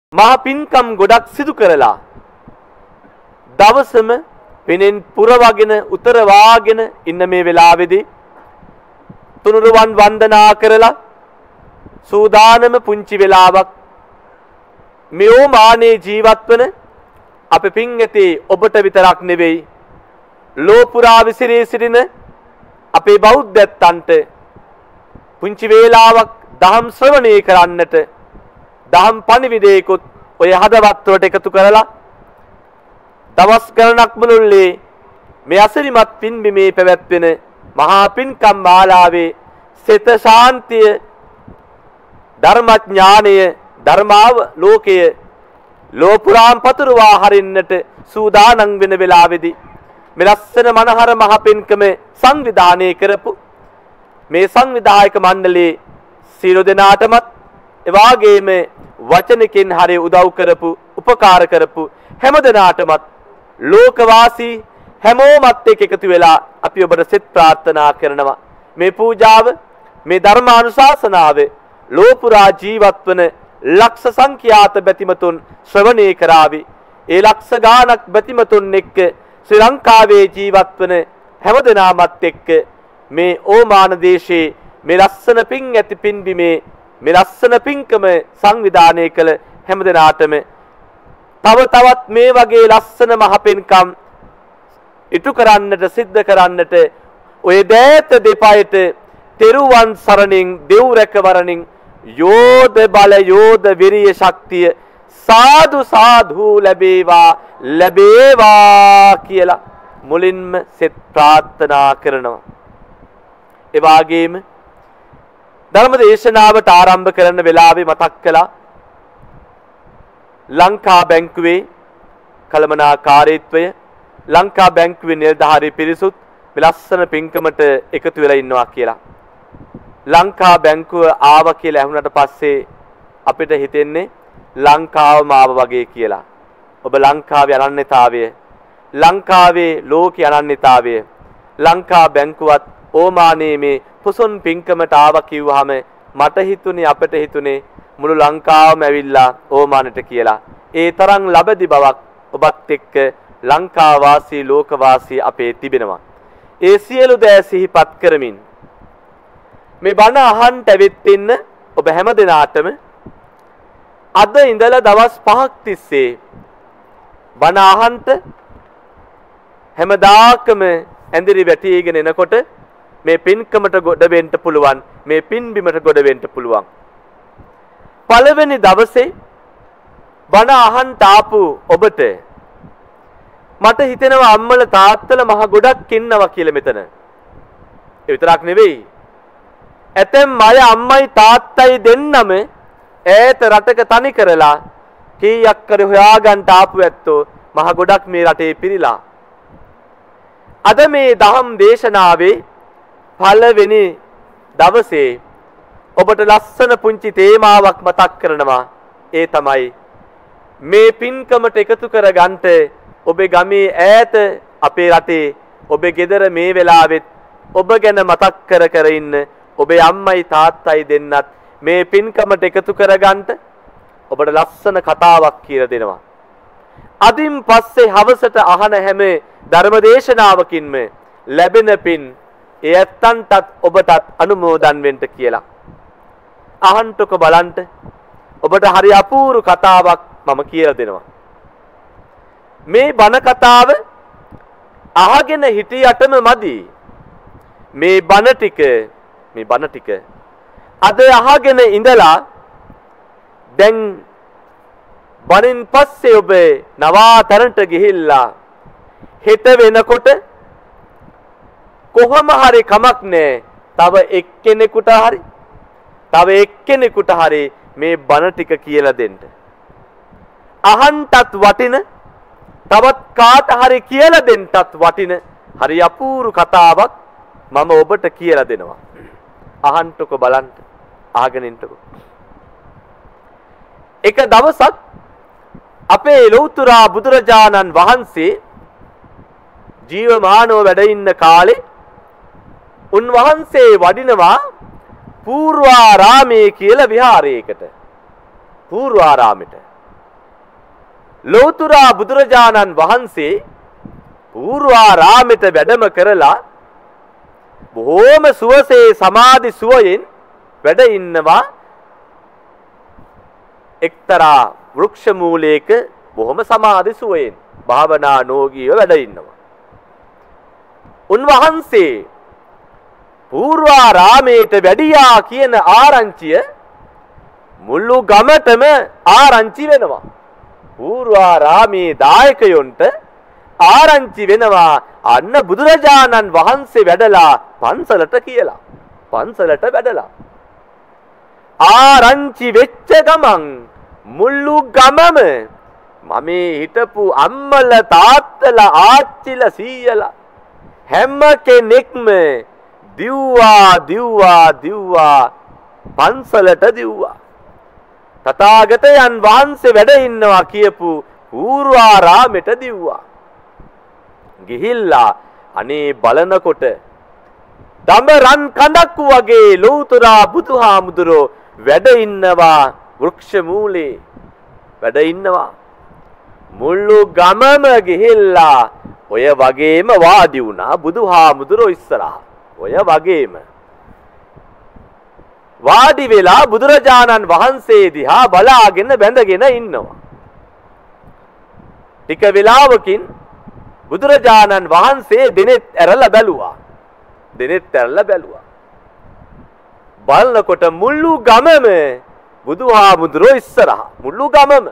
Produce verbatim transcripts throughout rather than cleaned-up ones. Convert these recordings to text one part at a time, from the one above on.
මහා පින්කම් ගොඩක් සිදු කරලා දවසම පිනෙන් පුරවගෙන උතරවාගෙන ඉන්න මේ වෙලාවේදී තුනුරුවන් වන්දනා කරලා සූදානම පුංචි වෙලාවක් මෙෝ මානේ ජීවත් වන අපේ පින් ඇති ඔබට විතරක් නෙවෙයි ලෝපුරා විසිරී සිටින අපේ බෞද්ධයන්ට පුංචි වේලාවක් දහම් ශ්‍රවණය කරන්නට දහම් පණිවිඩයකුත් ඔය හදවත් වලට එකතු කරලා දවස් ගණනක් මුළුල්ලේ මේ අසිරිමත් පින්බිමේ පැවැත්වෙන මහා පින්කම් මාලාවේ සිත ශාන්තිය ධර්මඥානය ධර්මාව ලෝකයේ ලෝපුරාම් පතුරවා හරින්නට සූදානම් වෙන වෙලාවේදී මේ ලස්සන මනහර මහ පින්කම සංවිධානය කරපු මේ සංවිධායක මණ්ඩලයේ සියලු දෙනාටමත් එවාගේම වචනකින් හරි උදව් කරපු උපකාර කරපු හැම දෙනාටමත් ලෝකවාසී හැමෝමත් එක්ක එකතු වෙලා අපි ඔබට සෙත් ප්‍රාර්ථනා කරනවා මේ පූජාව මේ ධර්මානුශාසනාව ලෝපුරා ජීවත් වන ලක්ෂ සංඛ්‍යාත බැතිමතුන් ශ්‍රවණය කරાવી ඒ ලක්ෂ ගාණක් බැතිමතුන් එක්ක ශ්‍රී ලංකාවේ ජීවත් වන හැම දෙනාමත් එක්ක මේ ඕමාන දේශේ මේ ලස්සන පින් ඇති පින්බිමේ මේ ලස්සන පින්කම සංවිධානය කළ හැම දෙනාටම තව තවත් මේ වගේ ලස්සන මහ පින්කම් ඉටු කරන්නට සිද්ධ කරන්නට ඔය දෑත දෙපයට තෙරුවන් සරණින් දෙව් රැකවරණින් යෝධ බල යෝධ විරිය ශක්තිය සාදු සාදු ලැබේවා ලැබේවා කියලා මුලින්ම සෙත් ප්‍රාර්ථනා කරනවා. ඒ වගේම ධර්ම දේශනාවට ආරම්භ කරන වෙලාවේ මතක් කළා ලංකා බැංකුවේ කළමනාකාරීත්වය ලංකා බැංකුවේ නිලධාරී පිරිසුත් මේ ලස්සන පින්කමට එකතු වෙලා ඉන්නවා කියලා. ලංකා බැංකුව ආවා කියලා ඇහුණට පස්සේ අපිට හිතෙන්නේ ලංකාවම ආව වගේ කියලා. ඔබ ලංකාවේ අනන්‍යතාවය ලංකාවේ ලෝකේ අනන්‍යතාවය ලංකා බැංකුවත් ඕමානේ මේ පුසොන් පින්කමට ආවා කිව්වහම මට හිතුනේ අපිට හිතුනේ මුළු ලංකාවම ඇවිල්ලා ඕමානට කියලා. ඒ තරම් ලැබදි බවක් ඔබත් එක්ක ලංකා වාසී ලෝක වාසී අපේ තිබෙනවා. ඒ සියලු දෑ සිහිපත් කරමින් මේ බණ අහන්න ඇවිත් ඉන්න ඔබ හැම දිනාටම අද ඉඳලා දවස් පහක් තිස්සේ බණ අහන්න හැමදාකම ඇඳිරි වැටිගෙන එනකොට මේ පින්කමට ගොඩ වෙන්න පුළුවන් මේ පින්බිමට ගොඩ වෙන්න පුළුවන්. පළවෙනි දවසේ බණ අහන්න ආපු ඔබට මට හිතෙනවා අම්මල තාත්තල මහ ගොඩක් ඉන්නවා කියලා මෙතන. ඒ විතරක් නෙවෙයි. ඇතැම් අය අම්මයි තාත්තයි දෙන්නම ඈත රටක තනි කරලා කීයක් කර හොයාගන්න ආපු ඇත්තෝ මහ ගොඩක් මේ රටේ පිරීලා. අද මේ දහම් දේශනාවේ පළවෙනි දවසේ ඔබට ලස්සන පුංචි තේමාවක් මතක් කරනවා. ඒ තමයි මේ පින්කමට එකතු කරගන්නට ඔබේ ගමේ ඈත අපේ රටේ ඔබේ ගෙදර මේ වෙලාවෙත් ඔබ ගැන මතක් කර කර ඉන්න ඔබේ අම්මයි තාත්තයි දෙන්නත් මේ පින්කමට එකතු කරගන්නට ඔබට ලස්සන කතාවක් කියලා දෙනවා. අදින් පස්සේ හවසට අහන හැම ධර්මදේශනාවකින්ම ලැබෙන පින් ඒ ඇත්තන්ටත් ඔබටත් අනුමෝදන් වෙන්න කියලා. අහන්ටක බලන්න ඔබට හරි අපූර්ව කතාවක් මම කියලා දෙනවා. මේ බණ කතාව අහගෙන හිටියටම මදි. මේ බණ ටික මේ බණ ටික අද අහගෙන ඉඳලා දැන් බණින් පස්සේ ඔබ නවාතැනට ගිහිල්ලා හෙට වෙනකොට කොහොම හරි කමක් නැහැ. තව එක්කෙනෙකුට හරි තව එක්කෙනෙකුට හරි මේ බණ ටික කියලා දෙන්න. අහන්ටත් වටින තවත් කාට හරි කියලා දෙන්නත් වටින හරි අපූර්ව කතාවක් මම ඔබට කියලා දෙනවා. අහන්ටක බලන්න අහගෙන ඉන්නකෝ. එක දවසක් අපේ ලෞතුරා බුදුරජාණන් වහන්සේ ජීවමානව වැඩ ඉන්න කාලේ උන්වහන්සේ වඩිනවා පූර්වාරාමයේ කියලා විහාරයකට. පූර්වාරාමෙට ලෝතුරා බුදුරජාණන් වහන්සේ පූර්වාරාමෙට වැඩම කරලා බොහෝම සුවසේ සමාධි සුවයෙන් වැඩ ඉන්නවා එක්තරා වෘක්ෂ මූලයක බොහොම සමාධි සුවයෙන් භාවනා නෝගීව වැඩ ඉන්නවා. උන්වහන්සේ පූර්වාරාමයට වැඩියා කියන ආරංචිය මුළු ගමටම ආරංචි වෙනවා. පූර්වාරාමේ දායකයොන්ට ආරංචි වෙනවා අන්න බුදුරජාණන් වහන්සේ වැඩලා පන්සලට කියලා. පන්සලට වැඩලා. ආරංචි වෙච්ච ගමන් මුළු ගමම මම හිටපු අම්මල තාත්තල ආච්චිල සීයල හැම කෙනෙක්ම දිව්වා දිව්වා දිව්වා පන්සලට දිව්වා. තථාගතයන් වහන්සේ වැඩ ඉන්නවා කියපු පූර්වාරාමෙට දිව්වා. ගිහිල්ලා අනේ බලනකොට දඹරන් කඳක් වගේ ලෞතුරා බුදුහාමුදුරෝ වැඩ ඉන්නවා වෘක්ෂ මූලේ වැඩ ඉන්නවා. මුළු ගමම ගිහිල්ලා ඔය වගේම වාඩි වුණා බුදුහාමුදුරෝ ඉස්සරහා. ඔය වගේම වාඩි වෙලා බුදුරජාණන් වහන්සේ දිහා බලාගෙන බැඳගෙන ඉන්නවා. ටික වෙලාවකින් බුදුරජාණන් වහන්සේ දෙනෙත් ඇරලා බැලුවා. දෙනෙත් ඇරලා බැලුවා. බලනකොට මුළු ගමම බුදුහාමුදුරෝ ඉස්සරහා. මුළු ගමම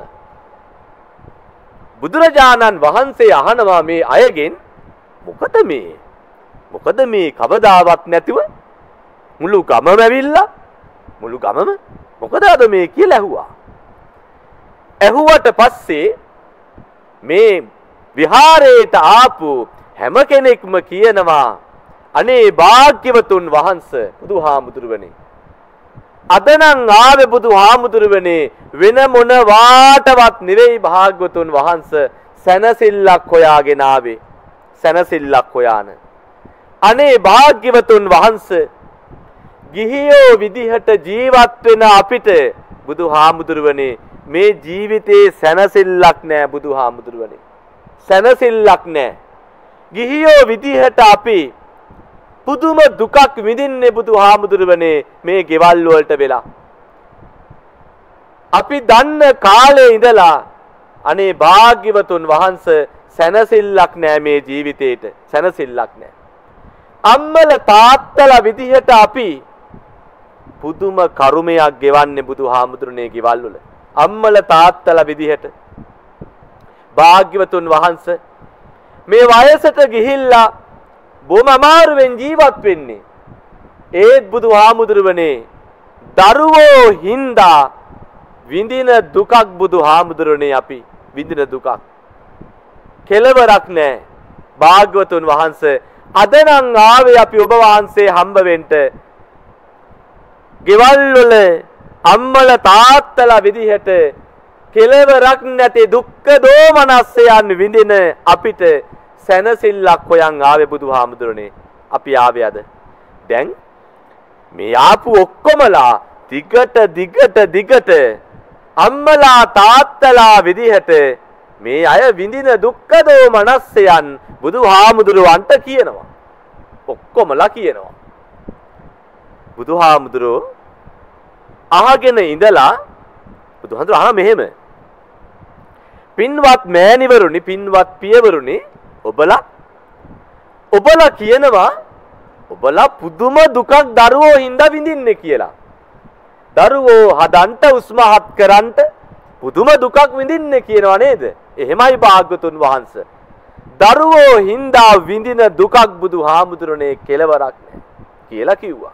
බුදුරජාණන් වහන්සේ අහනවා මේ අයගෙන් මොකද මේ? මොකද මේ කවදාවත් නැතිව මුළු ගමම ඇවිල්ලා මුළු ගමම මොකද අද මේ කියලා ඇහුවා. ඇහුවට පස්සේ මේ විහාරයට ආපු හැම කෙනෙක්ම කියනවා අනේ භාග්‍යවතුන් වහන්සේ බුදුහාමුදුරුවනේ අද නම් ආවේ බුදුහාමුදුරුවනේ වෙන මොන වාටවත් නෙවෙයි භාග්‍යවතුන් වහන්සේ සැනසෙල්ලක් හොයාගෙන ආවේ සැනසෙල්ලක් හොයාන අනේ භාග්‍යවතුන් වහන්සේ ගිහියෝ විදිහට ජීවත් වෙන අපිට බුදුහාමුදුරුවනේ මේ ජීවිතේ සැනසෙල්ලක් නෑ බුදුහාමුදුරුවනේ සැනසෙල්ලක් නෑ ගිහියෝ විදිහට අපි පුදුම දුකක් විඳින්නේ බුදුහාමුදුරුවනේ මේ ගෙවල් වලට වෙලා අපි දන්න කාලේ ඉඳලා අනේ භාග්‍යවතුන් වහන්සේ සැනසෙල්ලක් නෑ මේ ජීවිතේට සැනසෙල්ලක් නෑ අම්මල තාත්තලා විදිහට අපි පුදුම කර්මයක් ගෙවන්නේ බුදුහාමුදුරනේ ගෙවල් වල අම්මල තාත්තලා විදිහට භාග්‍යවතුන් වහන්සේ මේ වයසට ගිහිල්ලා බොහොම අමාරුවෙන් ජීවත් වෙන්නේ ඒත් බුදුහාමුදුරනේ දරුවෝ හින්දා විඳින දුකක් බුදුහාමුදුරනේ අපි විඳින දුකක් කෙලවරක් නැහැ භාග්‍යවතුන් වහන්සේ අද නම් ආවේ අපි ඔබ වහන්සේ හම්බ වෙන්න ගෙවල් වල අම්මල තාත්තලා විදිහට කෙලවරක් නැති දුක්ඛ දෝමනස්සයන් විඳින අපිට සැනසෙල්ලක් හොයන් ආවේ බුදුහාමුදුරනේ අපි ආවේ අද දැන් මේ ආපු ඔක්කොමලා දිගට දිගට දිගට අම්මලා තාත්තලා විදිහට මේ අය විඳින දුක්ඛ දෝමනස්සයන් බුදුහාමුදුරුවන්ට කියනවා ඔක්කොමලා කියනවා බුදුහාමුදුරුවෝ අහගෙන ඉඳලා බුදුහාමුදුරුවෝ අහන මෙහෙම පින්වත් මෑණිවරුනි පින්වත් පියවරුනි ඔබලා ඔබලා කියනවා ඔබලා පුදුම දුකක් දරුවෝ හින්දා විඳින්නේ කියලා දරුවෝ හදන්ට උස්මහත් කරන්ට පුදුම දුකක් විඳින්නේ කියනවා නේද එහෙමයි භාග්‍යතුන් වහන්සේ දරුවෝ හින්දා විඳින දුකක් බුදුහාමුදුරනේ කෙලවරක් නැහැ කියලා කිව්වා.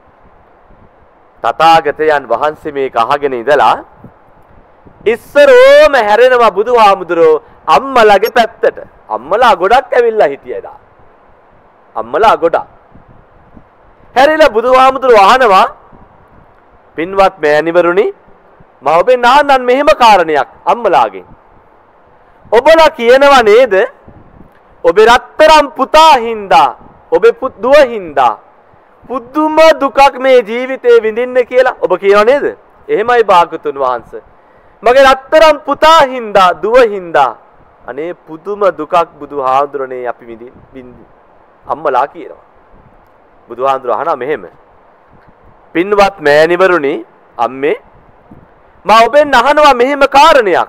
තථාගතයන් වහන්සේ මේක අහගෙන ඉඳලා ඉස්සරෝම හැරෙනවා බුදුහාමුදුරෝ අම්මලාගේ පැත්තට. අම්මලා ගොඩක් ඇවිල්ලා හිටියදා. අම්මලා ගොඩක්. හැරිලා බුදුහාමුදුරෝ අහනවා පින්වත් මෑණිවරුනි මම ඔබෙන් අහන්නම් මෙහෙම කාරණයක් අම්මලාගෙන්. ඔබලා කියනවා නේද ඔබේ රත්තරන් පුතා හින්දා ඔබේ දුව හින්දා පුදුම දුකක් මේ ජීවිතේ විඳින්න කියලා ඔබ කියනවා නේද? එහෙමයි භාග්‍යතුන් වහන්සේ. මගේ රත්තරන් පුතා හින්දා දුව හින්දා අනේ පුදුම දුකක් බුදුහාඳුරනේ අපි විඳින් විඳි අම්මලා කියනවා. බුදුහාඳුර අහනවා මෙහෙම. පින්වත් මෑණිවරුනි අම්මේ මා ඔබෙන් අහනවා මෙහෙම කාරණයක්.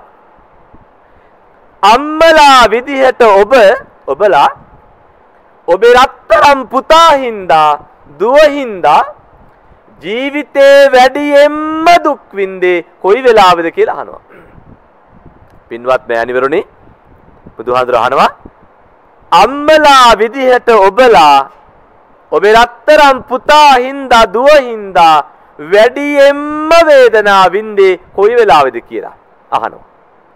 අම්මලා විදිහට ඔබ ඔබලා ඔබේ රත්තරන් පුතා හින්දා දුව හින්දා ජීවිතේ වැඩියෙන්ම දුක් විඳේ කොයි වෙලාවෙද කියලා අහනවා. පින්වත් මෑණිවරුනි බුදුහාඳුර අහනවා අම්මලා විදිහට ඔබලා ඔබේ රත්තරන් පුතා හින්දා දුව හින්දා වැඩියෙන්ම වේදනාව විඳේ කොයි වෙලාවෙද කියලා අහනවා.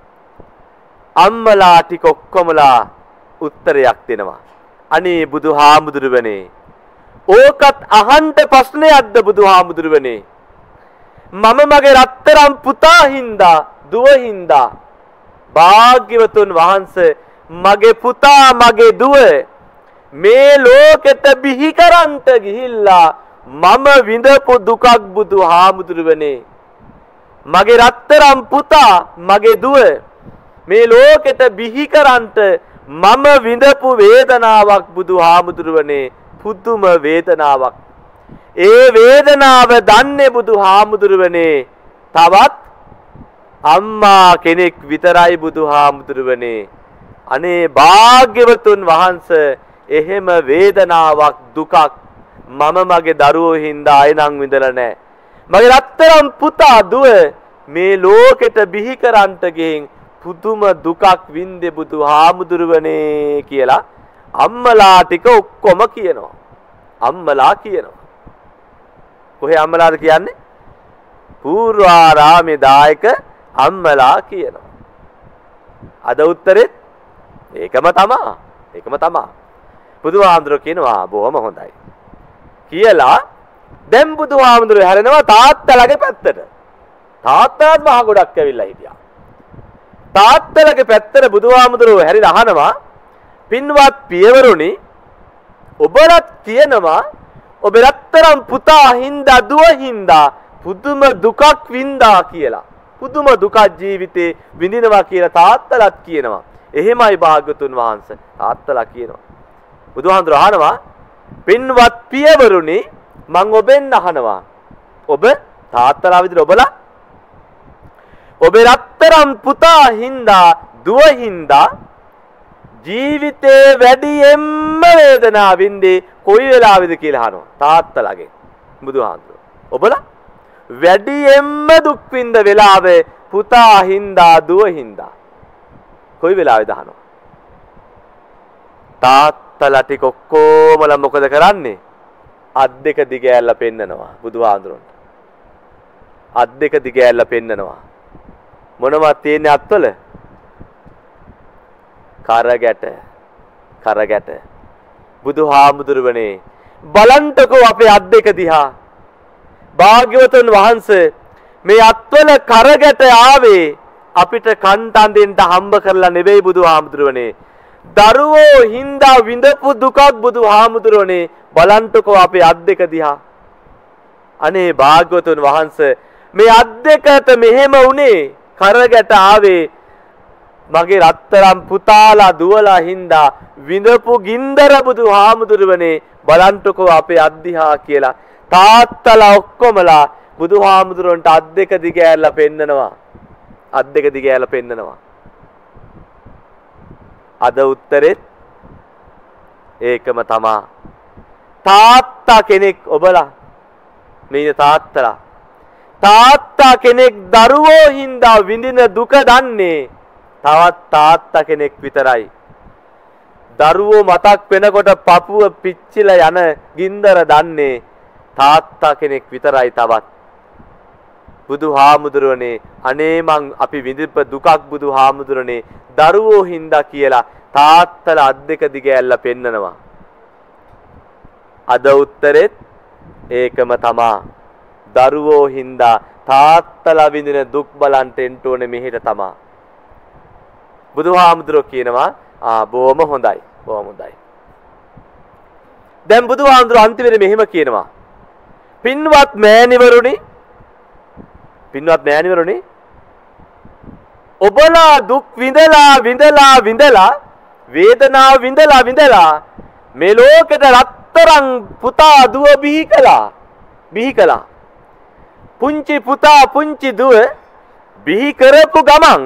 අම්මලා ටික ඔක්කොමලා උත්තරයක් දෙනවා. අනේ බුදුහාමුදුරුවනේ ඕකත් අහන්න ප්‍රශ්නයක්ද බුදුහාමුදුරුවනේ මම මගේ රත්තරන් පුතා හින්දා දුව හින්දා භාග්‍යවතුන් වහන්සේ මගේ පුතා මගේ දුව මේ ලෝකෙට බිහි කරන්ට ගිහිල්ලා මම විඳපු දුකක් බුදුහාමුදුරුවනේ මගේ රත්තරන් පුතා මගේ දුව මේ ලෝකෙට බිහි කරන්ට මම විඳපු වේදනාවක් බුදුහාමුදුරුවනේ පුදුම වේදනාවක් ඒ වේදනාව දන්නේ බුදුහාමුදුරුවනේ තවත් අම්මා කෙනෙක් විතරයි බුදුහාමුදුරුවනේ අනේ භාග්‍යවතුන් වහන්සේ එහෙම වේදනාවක් දුකක් මම මගේ දරුවෝ හින්දා අයනම් විඳලා නැහැ මගේ රත්තරන් පුතා දුව මේ ලෝකෙට බිහි කරන්ට ගෙන් පුදුම දුකක් වින්දේ බුදුහාමුදුරුවනේ කියලා අම්මලා ටික ඔක්කොම කියනවා. අම්මලා කියනවා. කොහේ අම්මලාද කියන්නේ? පූර්වාරාමේ දායක අම්මලා කියනවා. අද උත්තරෙත් ඒකම තමා. ඒකම තමා. බුදුහාමුදුරුවෝ කියනවා බොහොම හොඳයි. කියලා දැන් බුදුහාමුදුරුවෝ හැරෙනවා තාත්තලාගේ පැත්තට. තාත්තාත් මහ ගොඩක් ඇවිල්ලා හිටියා. තාත්තලගේ පැත්තට බුදුහාමුදුරුවෝ හැරිලා අහනවා පින්වත් පියවරුනි ඔබලත් කියනවා ඔබේ රත්තරන් පුතා හින්දා දුව හින්දා පුදුම දුකක් වින්දා කියලා පුදුම දුකක් ජීවිතේ විඳිනවා කියලා තාත්තලත් කියනවා එහෙමයි භාග්‍යතුන් වහන්සේ තාත්තලා කියනවා බුදුහාමුදුරුවෝ අහනවා පින්වත් පියවරුනි මං ඔබෙන් අහනවා ඔබ තාත්තලා විදිහට ඔබලා ඔබේ රත්තරන් පුතා හින්දා දුව හින්දා ජීවිතේ වැඩියෙන්ම වේදනාව වින්දේ කොයි වෙලාවෙද කියලා අහනවා තාත්තලාගෙන් බුදුහාමුදුරුවෝ ඔබලා වැඩියෙන්ම දුක් විඳ වෙලාවේ පුතා හින්දා දුව හින්දා කොයි වෙලාවෙද අහනවා තාත්තලා ටික ඔක්කොමලා මොකද කරන්නේ අත් දෙක දිගෑල්ලා පෙන්නනවා බුදුහාමුදුරුවන්ට අත් දෙක දිගෑල්ලා පෙන්නනවා මොනවද තියෙන්නේ අත්වල කරගැට කරගැට බුදුහාමුදුරුවනේ බලන්ටකෝ අපේ අත් දෙක දිහා භාග්‍යවතුන් වහන්සේ මේ අත්වල කරගැට ආවේ අපිට කන්තන් දෙන්න හම්බ කරලා නෙවෙයි බුදුහාමුදුරුවනේ දරුවෝ හින්දා විඳපු දුකක් බුදුහාමුදුරුවනේ බලන්ටකෝ අපේ අත් දෙක දිහා අනේ භාග්‍යවතුන් වහන්සේ මේ අත් දෙකට මෙහෙම උනේ කරගැට ආවේ මගේ රත්තරන් පුතාලා දුවලා හින්දා විඳපු ගින්දර බුදුහාමුදුරුවනේ බලන්ටකෝ අපේ අත් දිහා කියලා තාත්තලා ඔක්කොමලා බුදුහාමුදුරුවන්ට අත් දෙක දිගෑරලා පෙන්නනවා අත් දෙක දිගෑරලා පෙන්නනවා අද උත්තරෙත් ඒකම තමා තාත්තා කෙනෙක් ඔබලා මේ තාත්තලා තාත්තා කෙනෙක් දරුවෝ හින්දා විඳින දුක දන්නේ තවත් තාත්තා කෙනෙක් විතරයි. දරුවෝ මතක් වෙනකොට පපුව පිච්චිලා යන ගින්දර දන්නේ තාත්තා කෙනෙක් විතරයි තවත්. බුදුහාමුදුරනේ අනේ මං අපි විඳිප දුකක් බුදුහාමුදුරනේ දරුවෝ හින්දා කියලා තාත්තලා අත් දෙක දිගෑල්ලා පෙන්නනවා. අද උත්තරෙත් ඒකම තමා. දරුවෝ හින්දා තාත්තලා විඳින දුක් බලන්ට එන්න ඕනේ මෙහෙට තමා. බුදුහාමුදුරුවෝ කියනවා ආ බොහොම හොඳයි බොහොම හොඳයි. දැන් බුදුහාමුදුරුවෝ අන්තිමේදී මෙහෙම කියනවා. පින්වත් මෑණිවරුනි පින්වත් මෑණිවරුනි ඔබලා දුක් විඳලා විඳලා විඳලා වේදනාව විඳලා විඳලා මේ ලෝකෙට රත්තරන් පුතා දුව බිහි කළා. බිහි කළා. පුංචි පුතා පුංචි දුව බිහි කරපු ගමන්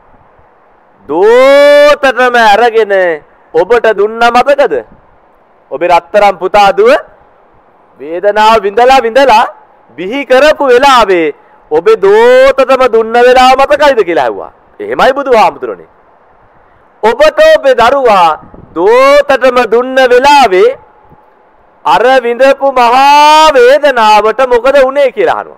දෝතටම අරගෙන ඔබට දුන්නා මතකද? ඔබේ රත්තරන් පුතා දුව වේදනාව විඳලා විඳලා බිහි කරපු වෙලාවේ ඔබේ දෝතටම දුන්න වෙලාව මතකයිද කියලා ඇහුවා. එහෙමයි බුදුහාමුදුරනේ. ඔබට ඔබේ දරුවා දෝතටම දුන්න වෙලාවේ අර විඳපු මහා වේදනාවට මොකද වුනේ කියලා අහනවා.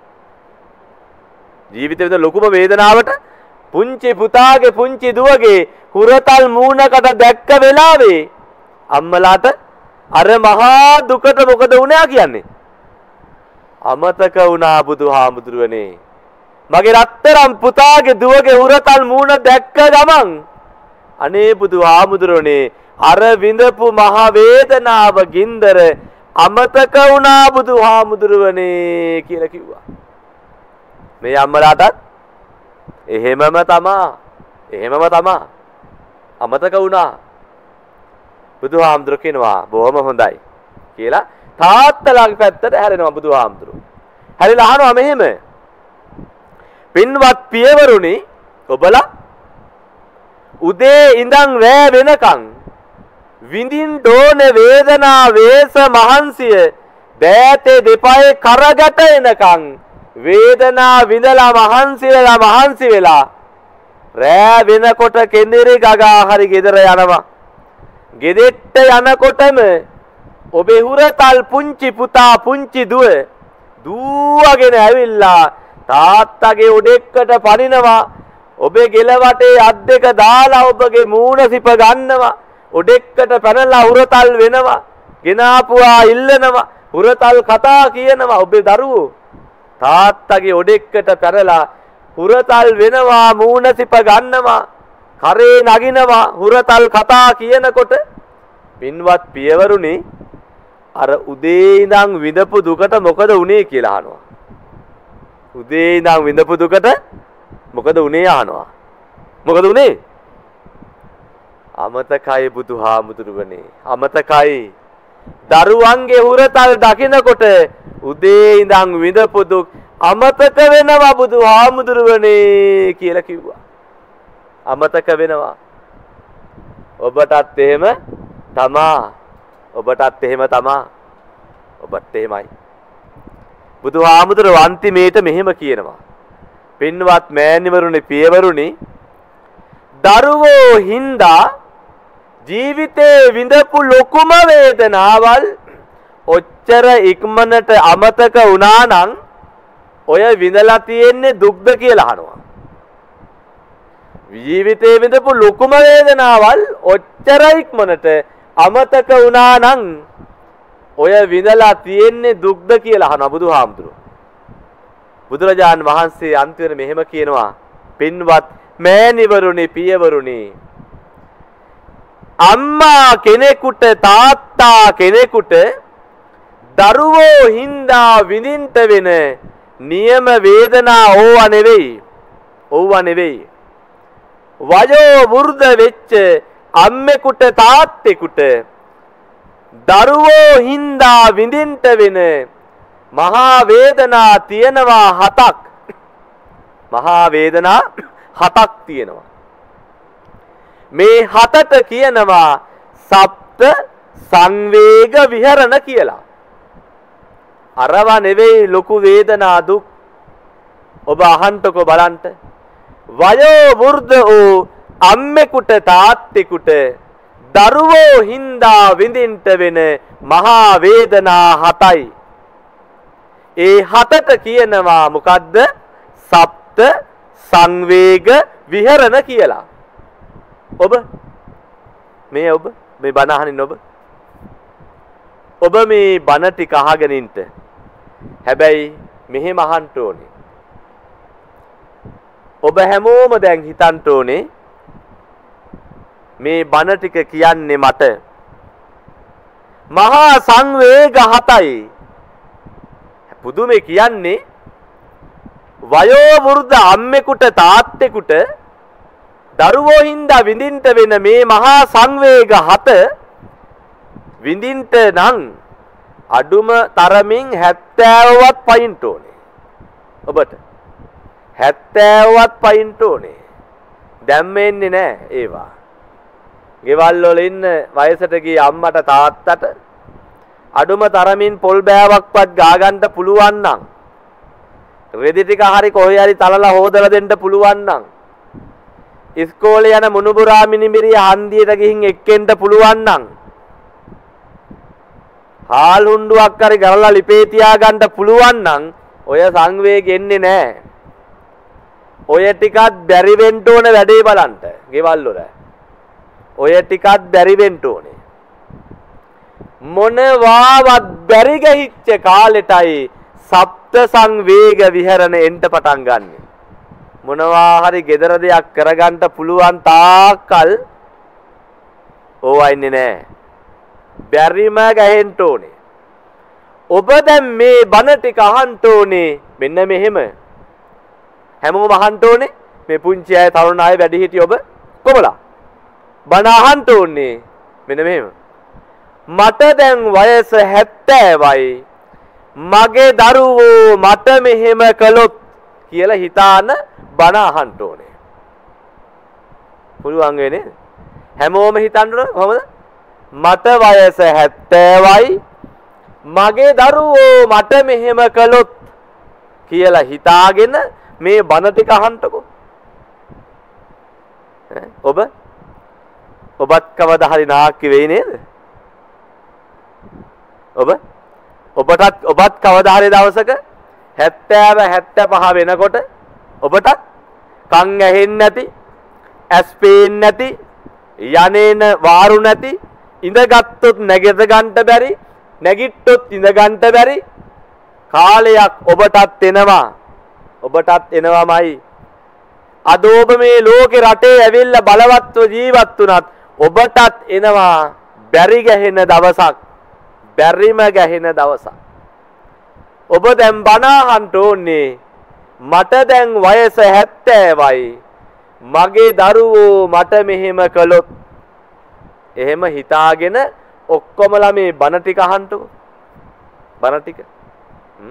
ජීවිතේ විතර ලොකුම වේදනාවට පුංචි පුතාගේ පුංචි දුවගේ හුරතල් මූණකට දැක්ක වෙලාවේ අම්මලාට අර මහා දුකට මොකද වුණා කියන්නේ? අමතක වුණා බුදුහාමුදුරුවනේ. මගේ රත්තරන් පුතාගේ දුවගේ හුරතල් මූණ දැක්ක ගමන් අනේ බුදුහාමුදුරුවනේ අර විඳපු මහා වේදනාව ගින්දර අමතක වුණා බුදුහාමුදුරුවනේ කියලා කිව්වා. මේ අම්මලාටත් එහෙමම තමා. එහෙමම තමා. අමතක වුණා. බුදුහාමුදුරුවෝ කියනවා බොහොම හොඳයි කියලා තාත්තලාගේ පැත්තට හැරෙනවා බුදුහාමුදුරුවෝ. හැරිලා අහනවා මෙහෙම. පින්වත් පියවරුනි ඔබලා උදේ ඉඳන් රෑ වෙනකන් විඳින් ඩෝන වේදනා වේස මහන්සිය දෑතේ දෙපයේ කරගට එනකන් වේදනා විඳලා මහන්සි වෙලා මහන්සි වෙලා රෑ වෙනකොට කෙඳිරි ගගා හරි ගෙදර යනවා. ගෙදෙට්ට යනකොටම ඔබේ හුරතල් පුංචි පුතා පුංචි දුව දුවගෙන ඇවිල්ලා තාත්තගේ උඩෙක්කට පනිනවා. ඔබේ ගෙල වටේ අත් දෙක දාලා ඔබගේ මූණ සිප ගන්නවා. උඩෙක්කට පැනලා හුරතල් වෙනවා. ගෙනාපුවා ඉල්ලනවා. හුරතල් කතා කියනවා. ඔබේ දරුවෝ තාත්තගේ ඔඩෙක්කට පැනලා හුරතල් වෙනවා මූණ සිප ගන්නවා කරේ නගිනවා හුරතල් කතා කියනකොට පින්වත් පියවරුනි අර උදේ ඉඳන් විඳපු දුකට මොකද උනේ කියලා අහනවා. උදේ ඉඳන් විඳපු දුකට මොකද උනේ අහනවා. මොකද උනේ? අමතකයි බුදුහාමුදුරුවනේ. අමතකයි. දරුවන්ගේ හුරතල් දකින්නකොට උදේ ඉඳන් විඳපු දුක් අමතක වෙනවා බුදුහාමුදුරුවනේ කියලා කිව්වා. අමතක වෙනවා. ඔබටත් එහෙම තමා. ඔබටත් එහෙම තමා. ඔබත් එහෙමයි. බුදුහාමුදුරුවෝ අන්තිමේට මෙහෙම කියනවා. පින්වත් මෑණිවරුනි පියවරුනි දරුවෝ හින්දා ජීවිතේ විඳපු ලොකුම වේදනාවල් ඔච්චර ඉක්මනට අමතක වුණා නම් ඔය විඳලා තියෙන්නේ දුක්ද කියලා අහනවා. ජීවිතේ විඳපු ලොකුම වේදනාවල් ඔච්චර ඉක්මනට අමතක වුණා නම් ඔය විඳලා තියෙන්නේ දුක්ද කියලා අහනවා බුදුහාමුදුරුවෝ. බුදුරජාන් වහන්සේ අන්තිමට මෙහෙම කියනවා පින්වත් මෑණිවරුනි පියවරුනි අම්මා කෙනෙකුට තාත්තා කෙනෙකුට දරුවෝ හින්දා විඳින්න වෙන නියම වේදනා ඕවා නෙවෙයි. ඕවා නෙවෙයි. වයෝ වෘද්ධ වෙච්ච අම්මෙකුට තාත්තෙකුට දරුවෝ හින්දා විඳින්න වෙන මහා වේදනා තියෙනවා හතක්. මහා වේදනා හතක් තියෙනවා. මේ හතට කියනවා සප්ත සංවේග විහරණ කියලා. අරවා නෙවෙයි ලොකු වේදනා දුක්. ඔබ අහන්ටකෝ බලන්න. වයෝ වෘද්ධ වූ අම්මෙකුට තාත්තෙකුට දරුවෝ හින්දා විඳින්න වෙන මහා වේදනා හතයි. ඒ හතට කියනවා මොකද්ද? සප්ත සංවේග විහරණ කියලා. ඔබ මේ ඔබ මේ බණ අහනින් ඔබ ඔබ මේ බණ ටික අහගෙන ඉන්න. හැබැයි මෙහෙම අහන්න ඕනේ. ඔබ හැමෝම දැන් හිතන්න ඕනේ මේ බණ ටික කියන්නේ මට මහා සංවේග හතයි. පුදුමේ කියන්නේ වයෝ වෘද්ධ අම්මෙකුට තාත්තෙකුට දරුවෝ හින්දා විඳින්න වෙන මේ මහා සංවේග හත විඳින්න නම් අඩුම තරමින් හැත්තෑවවත් පයින් ඕනේ. ඔබට හැත්තෑවවත් පයින් ඕනේ. දැන් වෙන්නේ නැහැ ඒවා. ගෙවල් වල ඉන්න වයසට ගිය අම්මට තාත්තට අඩුම තරමින් පොල් බෑවක්වත් ගා ගන්න පුළුවන් නම් රෙදි ටික හරි කොහේ හරි තලලා හොදලා දෙන්න පුළුවන් නම් ඉස්කෝලේ යන මුණුබුරා මිනිමිරිය හන්දියට ගිහින් එක්කෙන්න පුළුවන් නම් හාල් හුණ්ඩුවක් හරි ගරලා ලිපේ තියා ගන්න පුළුවන් නම් ඔය සංවේග එන්නේ නැහැ. ඔය ටිකත් බැරි වෙන්න ඕන වැඩේ බලන්න. ගෙවල් වල. ඔය ටිකත් බැරි වෙන්න ඕනේ. මොනවාවත් බැරි ගහිච්ච කාලෙටයි සප්ත සංවේග විහරණ එන්න පටන් ගන්නෙ. මොනවා හරි gedara දෙයක් කරගන්න පුළුවන් තාක්කල් ඕවා ඉන්නේ නැහැ. බැරිම ගහෙන්න ඕනේ. ඔබ දැන් මේ බණ ටික අහන්න ඕනේ මෙන්න මෙහෙම. හැමෝම අහන්න ඕනේ. මේ පුංචි අය, තරුණ අය, වැඩිහිටියෝ ඔබ කොමලා බණ අහන්න ඕනේ මෙන්න මෙහෙම. මට දැන් වයස හැත්තෑවයි. මගේ දරුවෝ මට මෙහෙම කළොත් කියලා හිතාන බණ අහන්න ඕනේ. පුළුවන් වෙන්නේ හැමෝම හිතන්න ඕන කොහමද? මට වයස හැත්තෑවයි. මගේ දරුවෝ මට මෙහෙම කළොත් කියලා හිතාගෙන මේ බණ ටික අහන්නකෝ. ඔබ ඔබත් කවදා හරි නාකි වෙයි නේද? ඔබ ඔබටත් ඔබත් කවදා හරි දවසක හැත්තෑව හැත්තෑපහ වෙනකොට ඔබටත් කන් ඇහෙන්නේ නැති, ඇස් පේන්නේ නැති, යන්නේන වාරු නැති, ඉඳගත්තුත් නැගිට ගන්න බැරි, නැගිට්ටොත් ඉඳ ගන්න බැරි කාලයක් ඔබටත් එනවා. ඔබටත් එනවාමයි. අද ඔබ මේ ලෝකේ රටේ ඇවිල්ලා බලවත්ව ජීවත් වුණත් ඔබටත් එනවා බැරි ගැහෙන දවසක්. බැරිම ගැහෙන දවසක්. ඔබ දැන් බණ අහන්න ඕනේ. මට දැන් වයස හැත්තෑවයි. මගේ දරුවෝ මට මෙහෙම කළොත්. එහෙම හිතාගෙන ඔක්කොමලා මේ බණ ටික අහන්නකෝ. බණ ටික. හ්ම්.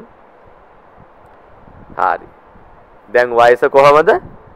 හරි. දැන් වයස කොහමද?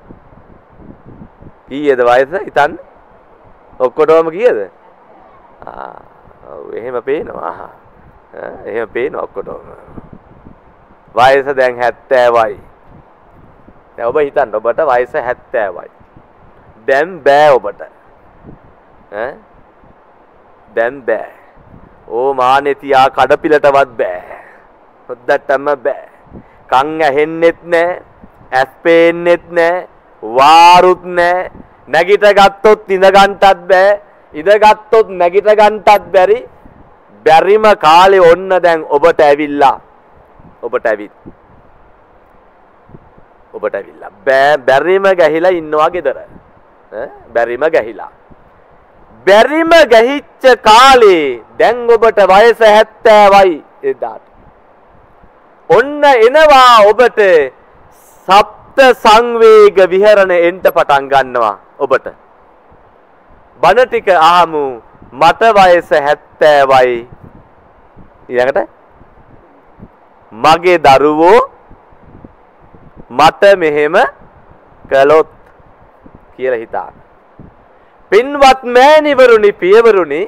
කීයද වයස හිතන්න? ඔක්කොටම කීයද? ආ ඔව් එහෙම පේනවා. ආ එහෙම පේනවා ඔක්කොටම. වයස දැන් හැත්තෑවයි. දැන් ඔබ හිතන්න ඔබට වයස හැත්තෑවයි. දැන් බෑ ඔබට. ඈ දැන් බෑ. ඕ මානේ තියා කඩපිලටවත් බෑ. හොද්දටම බෑ. කන් ඇහෙන්නෙත් නෑ, ඇස් පේන්නෙත් නෑ, වාරුත් නෑ. නැගිට ගත්තොත් ඉඳ ගන්නටත් බෑ. ඉඳ ගත්තොත් නැගිට ගන්නටත් බැරි. බැරිම කාලේ ඔන්න දැන් ඔබට ඇවිල්ලා. ඔබට ඇවිත්. ඔබට ඇවිල්ලා. බෑ බැරිම ගැහිලා ඉන්නවා ගෙදර. ඈ බැරිම ගැහිලා. බැරිම ගැහිච්ච කාලේ දැන් ඔබට වයස හැත්තෑවයි එදාට. ඔන්න එනවා ඔබට සප්ත සංවේග විහරණ එන්න පටන් ගන්නවා ඔබට. බණ ටික අහමු. මට වයස හැත්තෑවයි. ඊළඟට මගේ දරුවෝ මට මෙහෙම කළොත් කියලා හිතාන. පින්වත් මෑණිවරුනි, පියවරුනි,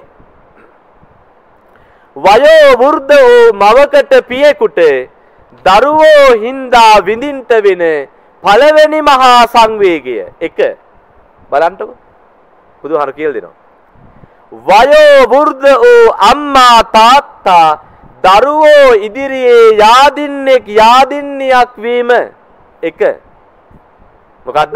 වයෝ වෘද්ධ වූ මවකට පියෙකුට දරුවෝ හින්දා විඳින්ට වෙන පළවෙනි මහා සංවේගය එක බලන්නකෝ. බුදුහාර කියලා දෙනවා. වයෝ වෘද්ධ වූ අම්මා තාත්තා දරුවෝ ඉදිරියේ යාදින්නෙක් යාදින්නියක් වීම එක. මොකද්ද?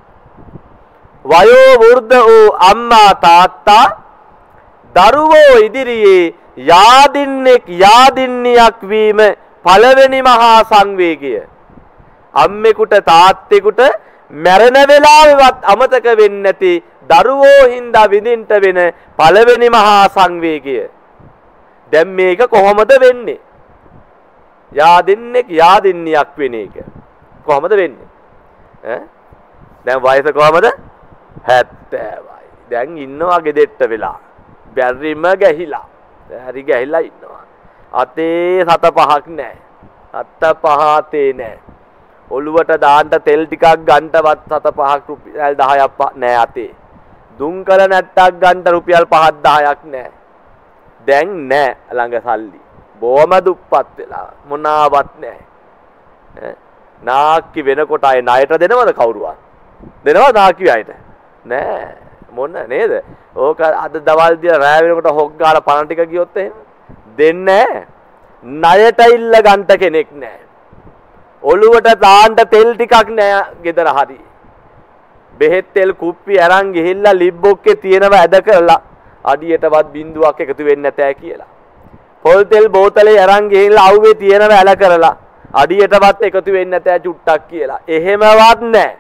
වයෝ වෘද්ධ වූ අම්මා තාත්තා දරුවෝ ඉදිරියේ යාදින්නෙක් යාදින්නියක් වීම පළවෙනි මහා සංවේගය. අම්මෙකුට තාත්තෙකුට මැරෙන වෙලාවෙවත් අමතක වෙන්නේ නැති දරුවෝ හින්දා විඳින්ට වෙන පළවෙනි මහා සංවේගය. දැන් මේක කොහොමද වෙන්නේ? යාදින්නෙක් යාදින්නියක් වෙන එක. කොහමද වෙන්නේ? ඈ දැන් වයස කොහමද? හැත්තෑවයි. දැන් ඉන්නවා ගෙදෙට්ට වෙලා. බැරිම ගැහිලා. හරි ගැහිලා ඉන්නවා. අතේ සත පහක් නැහැ. අත පහ අතේ නැහැ. ඔළුවට දාන්න තෙල් ටිකක් ගන්නවත් සත පහක් රුපියල් දහයක් නැහැ අතේ. දුම් කළ නැට්ටක් ගන්න රුපියල් පහක් දහයක් නැහැ. දැන් නැහැ ළඟ සල්ලි. බොම දුප්පත් වෙලා මොනාවත් නැහැ. ඈ නාකි වෙනකොට අය ණයට දෙනවද කවුරුවත්? දෙනවද නාකි අයට? නෑ මොන නේද? ඕක අද දවල් දිලා රෑ වෙනකොට හොක් ගාලා පණ ටික ගියොත් එහෙම දෙන්නේ නෑ. ණයට ඉල්ල ගන්න කෙනෙක් නෑ. ඔළුවට දාන්න තෙල් ටිකක් නෑ ගෙදර හරි. බෙහෙත් තෙල් කුප්පි අරන් ගිහිල්ලා ලිබ්බොක්කේ තියෙනව ඇද කරලා අඩියටවත් බින්දුවක් එකතු වෙන්නේ නැතෑ කියලා. පොල් තෙල් බෝතලේ අරන් ගිහිල්ලා අවුවේ තියෙනව ඇල කරලා අඩියටවත් එකතු වෙන්නේ නැතෑ චුට්ටක් කියලා. එහෙමවත් නෑ.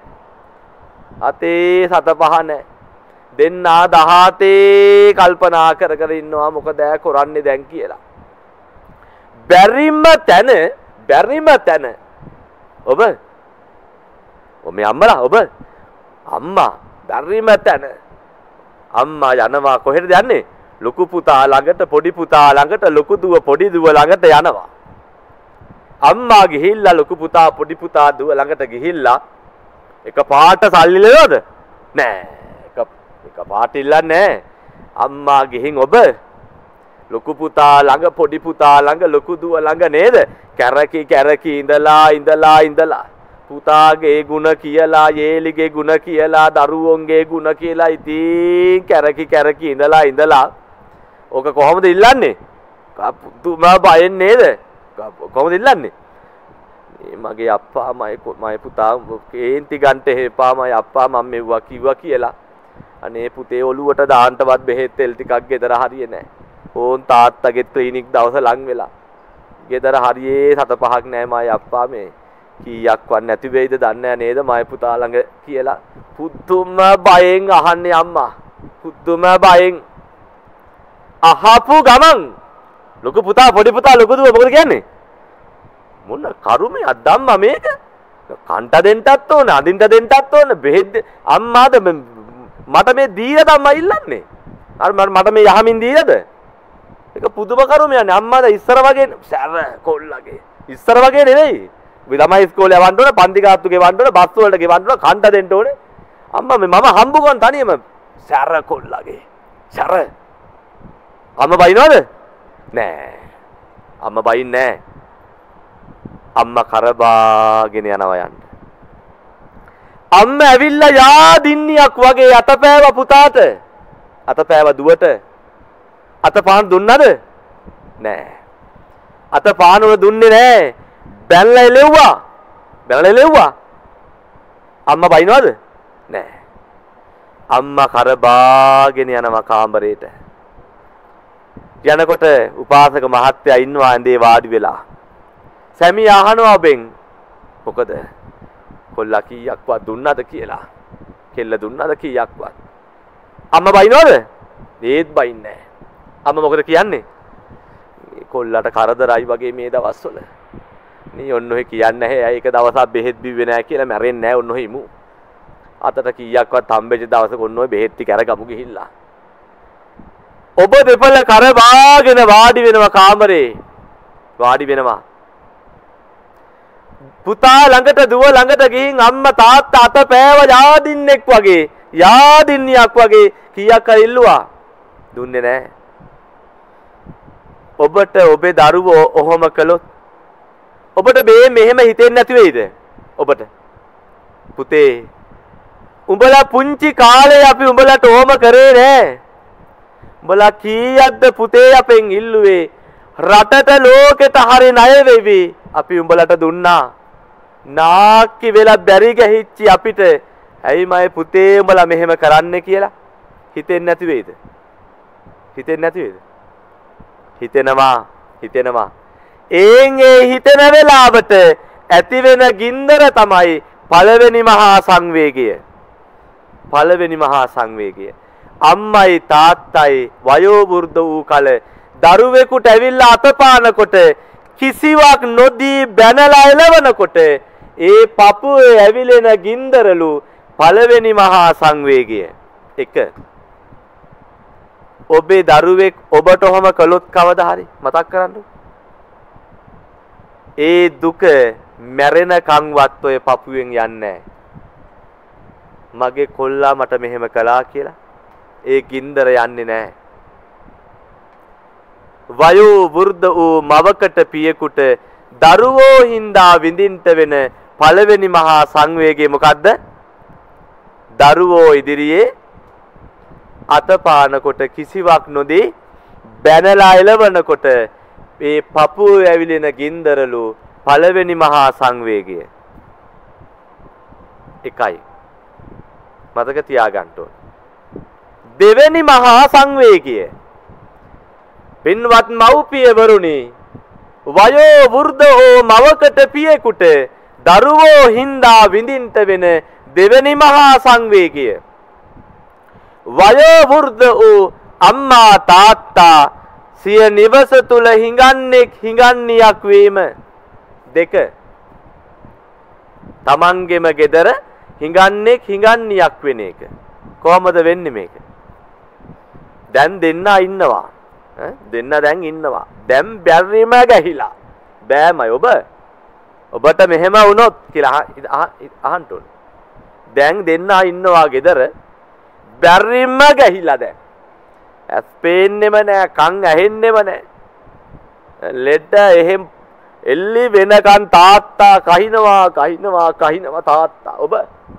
අතේ සත පහ නෑ. දෙන්නා දහතේ කල්පනා කර කර ඉන්නවා මොකද ඈ කරන්නේ දැන් කියලා. බැරිම තැන බැරිම තැන ඔබ ඔ මේ අම්මලා ඔබ අම්මා බැරිම තැන අම්මා යනවා කොහෙටද යන්නේ? ලොකු පුතා ළඟට පොඩි පුතා ළඟට ලොකු දුව පොඩි දුව ළඟට යනවා. අම්මා ගිහිල්ලා ලොකු පුතා පොඩි පුතා දුව ළඟට ගිහිල්ලා එක පාට සල්ලි ලෙවද? නෑ. එක එක පාට ඉල්ලන්නේ නෑ. අම්මා ගිහින් ඔබ ලොකු පුතා ළඟ පොඩි පුතා ළඟ ලොකු දුව ළඟ නේද? කැරකි කැරකි ඉඳලා ඉඳලා ඉඳලා පුතාගේ ಗುಣ කියලා, යේලිගේ ಗುಣ කියලා, දරුවෝන්ගේ ಗುಣ කියලා ඉතින් කැරකි කැරකි ඉඳලා ඉඳලා ඕක කොහොමද ඉල්ලන්නේ? පුතුම බයෙන් නේද? කොහොමද ඉල්ලන්නේ? මගේ අප්පා මගේ පුතා කේන්ති ගන්නට එපා මගේ අප්පා මම මෙව්වා කිව්වා කියලා. අනේ පුතේ ඔළුවට දාන්නවත් බෙහෙත් තෙල් ටිකක් ගෙදර හරියේ නැහැ. ඕන් තාත්තගේ ක්ලිනික් දවස ලඟ වෙලා. ගෙදර හරියේ සත පහක් නැහැ මගේ අප්පා මේ කීයක්වත් නැති වෙයිද දන්නේ නේද මගේ පුතා ළඟ කියලා. පුදුම බයෙන් අහන්නේ අම්මා. පුදුම බයෙන් අහපු ගමන් ලොකු පුතා පොඩි පුතා ලොකු දුව මොකද කියන්නේ? මොන කරුමයක් ධම්මා මේක? කන්ට දෙන්නත් ඕන, අදින්න දෙන්නත් ඕන, බෙහෙත් අම්මාද මට මේ දීලාද අම්මා ඉල්ලන්නේ? අර මට මේ යහමින් දීලාද? ඒක පුදුම කරුමයක්නේ. අම්මාද ඉස්සර වගේ සැර කොල්ලගේ. ඉස්සර වගේ නෙවෙයි. ළමයි ඉස්කෝලේ යවන්න ඕන, පන්ති ගාත්තු ගෙවන්න ඕන, බස් වලට ගෙවන්න ඕන, කන්ට දෙන්න ඕනේ. අම්මා මේ මම හම්බ කරන තනියම සැර කොල්ලගේ. සැර. අම්මා බයිනවද? නෑ. අම්මා බයින්නේ නෑ. අම්මා කරබාගෙන යනවා යන්න. අම්මා ඇවිල්ලා යාදින්නියක් වගේ අතපෑව පුතාට. අතපෑව දුවට. අතපාන දුන්නද? නෑ. අතපානව දුන්නේ නෑ. බැලලා එලෙව්වා. බැලලා එලෙව්වා. අම්මා බයිනවද? නෑ. අම්මා කරබාගෙන යනවා කාමරේට. යනකොට උපාසක මහත්තයා ඉන්නවා ඇඳේ වාඩි වෙලා. සැමි අහනවා ඔබෙන් මොකද කොල්ලා කීයක්වත් දුන්නද කියලා. කෙල්ල දුන්නද කීයක්වත්. අම්මා බයිනවද? ඒත් බයින්නේ නැහැ. අම්මා මොකද කියන්නේ? මේ කොල්ලට කරදරයි වගේ මේ දවස්වල. නේ ඔන්න ඔය කියන්නේ නැහැ. ඒක දවසක් බෙහෙත් බිව්වේ නැහැ කියලා මැරෙන්නේ නැහැ ඔන්න ඔය ඉමු. අතට කීයක්වත් හම්බෙච්ච දවසක ඔන්න ඔය බෙහෙත් ටික අරගමු ගිහිල්ලා. ඔබ දෙපළ කර වාගෙන වාඩි වෙනවා කාමරේ. වාඩි වෙනවා. පුතා ළඟට දුව ළඟට ගිහින් අම්මා තාත්තා අත පෑව යාදින්නෙක් වගේ යාදින්නියක් වගේ කීයක් හරි ඉල්ලුවා. දුන්නේ නැහැ. ඔබට ඔබේ දරුවෝ ඔහොම කළොත් ඔබට මේ මෙහෙම හිතෙන්නේ නැති වෙයිද? ඔබට පුතේ උඹලා පුංචි කාලේ අපි උඹලට ඔහොම කරේ නෑ. උඹලා කීයක්ද පුතේ අපෙන් ඉල්ලුවේ? රටට ලෝකෙට හරි ණය වෙවි. අපි උඹලට දුන්නා. නාකි වෙලා බැරි ගැහිච්චි අපිට ඇයි මයි පුතේ උඹලා මෙහෙම කරන්නේ කියලා හිතෙන්නේ නැති වෙයිද? හිතෙන්නේ නැති වෙයිද? හිතෙනවා හිතෙනවා. එන් ඒ හිතන වෙලාවට ඇති වෙන ගින්දර තමයි පළවෙනි මහා සංවේගය. පළවෙනි මහා සංවේගය. අම්මයි තාත්තයි වයෝ වෘද්ධ වූ කල දරුවෙකුට ඇවිල්ලා අතපානකොට කිසිවක් නොදී බැනලා එලවනකොට ඒ පපුවේ ඇවිලෙන ගින්දරලු පළවෙනි මහා සංවේගය. එක ඔබේ දරුවෙක් ඔබට ඔහම කළොත් කවදා හරි මතක් කරන්න. ඒ දුක මැරෙනකන්වත් ඔය පපුවෙන් යන්නේ නැහැ. මගේ කොල්ලා මට මෙහෙම කළා කියලා ඒ ගින්දර යන්නේ නැහැ. වයෝ වෘද්ධ වූ මවකට පියෙකුට දරුවෝ හින්දා විඳින්න වෙන පළවෙනි මහා සංවේගය මොකද්ද? දරුවෝ ඉදිරියේ අතපානකොට කිසිවක් නොදී බැනලා එලවනකොට මේ පපුවේ ඇවිලෙන ගින්දරලු පළවෙනි මහා සංවේගය. එකයි. මතක තියාගන්න ඕන. දෙවෙනි මහා සංවේගය. පින්වත් මව්පියවරුනි, වයෝ වෘද්ධෝ මවකට පියෙකුට දරුවෝ හින්දා විඳින්න වෙන දෙවෙනි මහා සංවේගය. වයෝ වෘද්ධ වූ අම්මා තාත්තා සිය නිවස තුල හිඟන්නෙක් හිඟන්නියක් වීම. දෙක. තමන්ගෙම ගෙදර හිඟන්නෙක් හිඟන්නියක් වෙන එක. කොහොමද වෙන්නේ මේක? දැන් දෙන්න ඉන්නවා. දෙන්න දැන් ඉන්නවා. දැන් බැරිම ගැහිලා. බෑමයි ඔබ. ඔබට මෙහෙම වුණොත් කියලා අහන්න ඕනේ. දැන් දෙන්න ඉන්නවා ගෙදර. බැරිම ගැහිලා දැන්. ඇස් පේන්නෙම නෑ, කන් ඇහෙන්නෙම නෑ. ලෙඩ එහෙම් එල්ලි වෙනකන් තාත්තා කහිනවා, කහිනවා, කහිනවා තාත්තා. ඔබ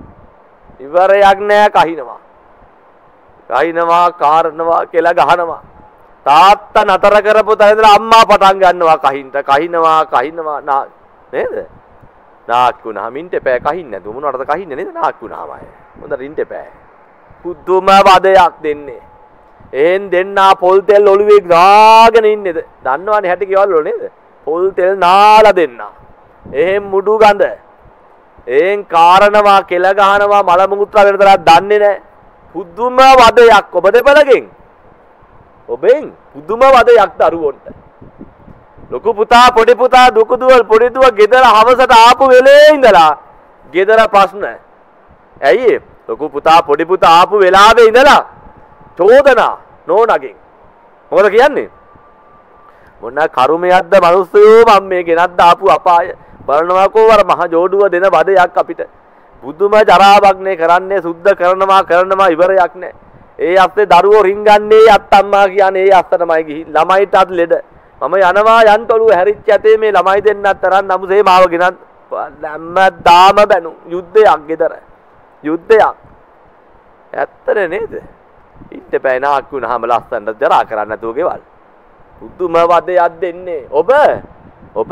ඉවරයක් නෑ කහිනවා. කහිනවා, කාරනවා, කියලා ගහනවා. තාත්තා නතර කරපු තැන ඉඳලා අම්මා පටන් ගන්නවා කහින්ට. කහිනවා, කහිනවා නා නේද? නාක්කුණාම ඉන්න එපා කහින්න නැතුව මොනවටද කහින්නේ නේද? නාක්කුණාම අය. හොඳට ඉන්න එපා. පුදුම වදයක් දෙන්නේ. එහෙන් දෙන්නා පොල් තෙල් ඔළුවේ ගාගෙන ඉන්නේද? දන්නවනේ හැටි කියවල නේද? පොල් තෙල් නාලා දෙන්නා. එහෙන් මුඩු ගඳ. එහෙන් කාරණවා කෙල ගහනවා මල මුත්‍රා වෙන තරක් දන්නේ නැහැ. පුදුම වදයක් ඔබ දෙපළගෙන්. ඔබෙන් පුදුම වදයක් දරුවොන්ට. ලොකු පුතා පොඩි පුතා දුක දුවල් පොඩි දුව ගෙදර හවසට ආපු වෙලේ ඉඳලා ගෙදර ප්‍රශ්න. ඇයි ලොකු පුතා පොඩි පුතා ආපු වෙලාවේ ඉඳලා චෝදනා නෝනගෙන්. මොකද කියන්නේ? මොන කරුමයක්ද මිනිස්සුયો මම මේ ගෙනත් ආපු අපාය බලනවාකෝ වර මහ ජෝඩුව දෙන වදයක් අපිට. බුදුම ජරාවක්නේ කරන්නේ සුද්ධ කරනවා කරනවා ඉවරයක් නැහැ. ඒ අස්සේ දරුවෝ රින්ගන්නේ අත්තම්මා කියන්නේ ඒ අස්සටමයි ගිහින් ළමයිටත් ලෙඩ. මම යනවා යන්තොලුව හැරිච්ච ඇතේ මේ ළමයි දෙන්නත් තරන් නමුසේ මාව ගෙනත් හැමදාම බැනු යුද්ධයක් ගෙදර. යුද්ධයක්. ඇත්තනේ නේද? ඉන්න බෑ නාක් වුණාම ලස්සනට ජරා කරන්න නැතුව ගෙවල්. බුදුම වදයක් දෙන්නේ. ඔබ ඔබ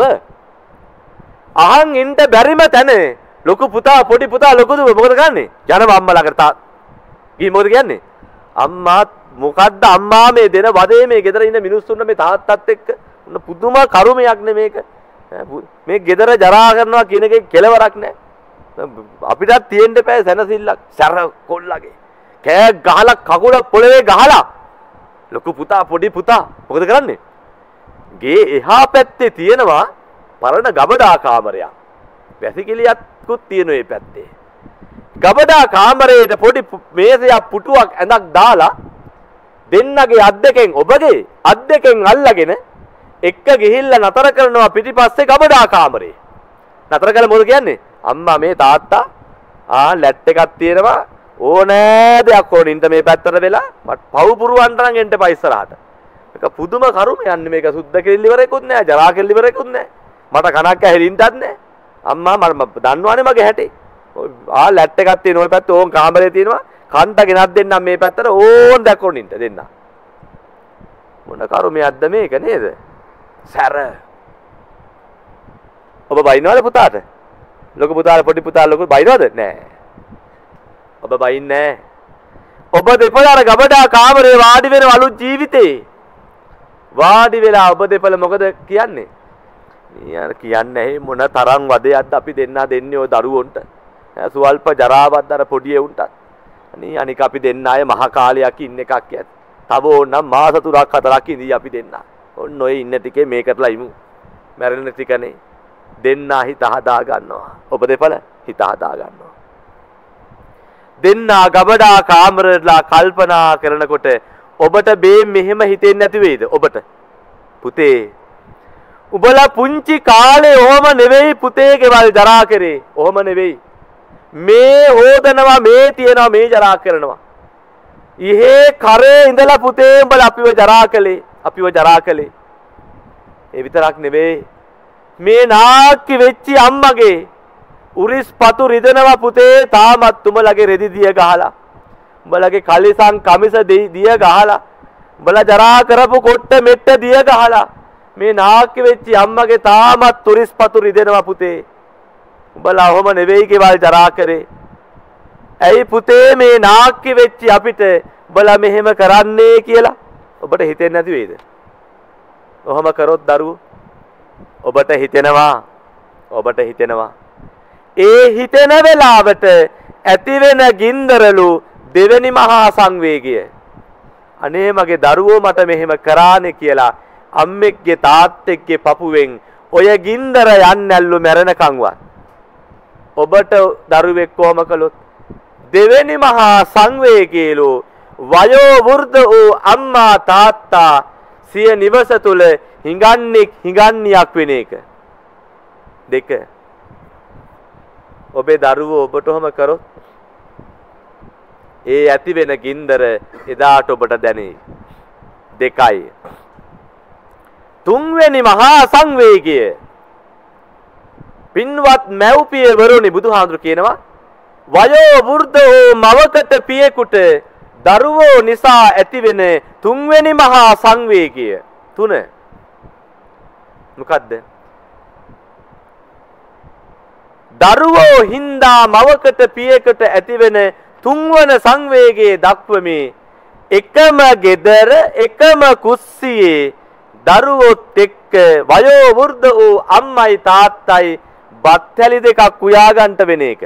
අහන් ඉන්න බැරිම තැන ලොකු පුතා පොඩි පුතා ලොකු දුව මොකද කරන්නේ? යනවා අම්මා ළඟට තා. ගිහින් මොකද කියන්නේ? අම්මා මොකද්ද අම්මා මේ දෙන වදේ මේ ගෙදර ඉන්න මිනිස්සුන්ට මේ තාත්තත් එක්ක උන්න පුදුම කරුමයක් නේ මේක. මේ ගෙදර ජරා කරනවා කියන එකේ කෙලවරක් නැහැ. අපිටත් තියෙන්න බෑ සැනසෙල්ලක් සැර කොල්ලගේ. කෑ ගහලා කකුල පොළවේ ගහලා ලොකු පුතා පොඩි පුතා මොකද කරන්නේ? ගේ එහා පැත්තේ තියෙනවා පරණ ගබඩා කාමරයක්. වැසිකිළියක්කුත් තියෙන මේ පැත්තේ. ගබඩා කාමරේට පොඩි මේසයක් පුටුවක් ඇඳක් දාලා දෙන්නගේ අත් දෙකෙන් ඔබගේ අත් දෙකෙන් අල්ලගෙන එක්ක ගිහිල්ලා නතර කරනවා පිටිපස්සේ ගබඩා කාමරේ. නතර කළා මොකද කියන්නේ? අම්මා මේ තාත්තා ආ ලැට් එකක් තියෙනවා ඕනෑ දෙයක් ඕන ඉන්න මේ පැත්තට වෙලා මට පව් පුරවන්න නම් එන්න එපා ඉස්සරහට. මේක පුදුම කරුම යන්නේ මේක සුද්ධ කෙල්ලිවරේකුත් නෑ ජරා කෙල්ලිවරේකුත් නෑ. මට කනක් ඇහෙලින්ටත් නෑ. අම්මා මම දන්නවනේ මගේ හැටි. ආ ලැට් එකක් තියෙන ওই පැත්තේ ඕන් කාමරේ තියෙනවා. කන්ට ගෙනත් දෙන්නම් මේ පැත්තට ඕන් දැක්කොන් ඉන්න දෙන්න. මොන කරුමයක්ද මේක නේද? සැර. ඔබ බයින්නවද පුතාට? ලොකු පුතාට පොඩි පුතාට ලොකු බයින්නවද? නෑ. ඔබ බයින්නේ නෑ. ඔබ දෙපළ අර ගබඩා කාමරේ වාඩි වෙන අලුත් ජීවිතේ. වාඩි වෙලා ඔබ දෙපළ මොකද කියන්නේ? ඊයර කියන්නේ මොන තරම් වදයක්ද අපි දෙන්නා දෙන්නේ ඔය දරුවොන්ට. සුවල්ප ජරාවත් අර පොඩි එවුන්ටත්. අනේ අනික අපි දෙන්න අය මහ කාලයක් ඉන්න එකක් ඇත්. තව ඕනම් මාස තුනක් හතරක් ඉඳී අපි දෙන්න. ඔන්න ඔය ඉන්න ටිකේ මේකටලා ඉමු. මැරෙන ටිකනේ. දෙන්නා හිත හදා ගන්නවා. ඔබ දෙපළ හිත හදා ගන්නවා. දෙන්නා ගබඩා කාමරලා කල්පනා කරනකොට ඔබට මේ මෙහෙම හිතෙන්නේ නැති වෙයිද? ඔබට පුතේ උඹලා පුංචි කාලේ ඔහම නෙවෙයි පුතේ ගෙවල් ජරා කරේ. ඔහම නෙවෙයි. මේ හොදනවා මේ තියනවා මේ ජරා කරනවා. ඉහේ කරේ ඉඳලා පුතේ උඹලා අපිව ජරා කළේ. අපිව ජරා කළේ. ඒ විතරක් නෙවෙයි. මේ නාක්කි වෙච්චි අම්මගේ උරිස් පතු රිදෙනවා පුතේ තාමත් උඹලගේ රෙදි දිය ගහලා. උඹලගේ කලිසම් කමිස දිය ගහලා. උඹලා ජරා කරපු කොට්ට මෙට්ට දිය ගහලා. මේ නාක්කි වෙච්චි අම්මගේ තාමත් උරිස් පතු රිදෙනවා පුතේ. උඹලා ඔහම නෙවෙයි ගෙවල් ජරා කරේ. ඇයි පුතේ මේ නාක්කි වෙච්චි අපිට උඹලා මෙහෙම කරන්නේ කියලා ඔබට හිතෙන්නේ නැති වෙයිද? ඔහම කරොත් දරුවෝ ඔබට හිතෙනවා ඔබට හිතෙනවා ඒ හිතෙන වෙලාවට ඇති වෙන ගින්දරලු දෙවෙනි මහා සංවේගය. අනේ මගේ දරුවෝ මට මෙහෙම කරානේ කියලා අම්මෙක්ගේ තාත්තෙක්ගේ පපුවෙන් ඔය ගින්දර යන්නැල්ලු මැරෙනකන්වත් ඔබට දරුවෙක් කොහම කළොත් දෙවෙනි මහා සංවේගයලු වයෝ වෘද්ධ වූ අම්මා තාත්තා සිය නිවස තුල හිඟන්නෙක් හිඟන්නියක් වෙන එක. දෙක ඔබේ දරුවෝ ඔබට ඔහම කරොත් ඒ ඇති වෙන ගින්දර එදාට ඔබට දැනේ. දෙකයි. තුන්වෙනි මහා සංවේගය පින්වත් මව්පිය වරුනි බුදුහාඳුර කියනවා වයෝ වෘද්ධ වූ මවකට පියෙකුට දරුවෝ නිසා ඇතිවෙන තුන්වෙනි මහා සංවේගය. තුන මොකද්ද? දරුවෝ හින්දා මවකට පියෙකුට ඇතිවෙන තුන්වන සංවේගයේ දක්වමි. එකම ගෙදර එකම කුස්සියේ දරුවොත් එක්ක වයෝ වෘද්ධ වූ අම්මයි තාත්තයි බත්හැලි දෙකක් උයා ගන්නට වෙන එක.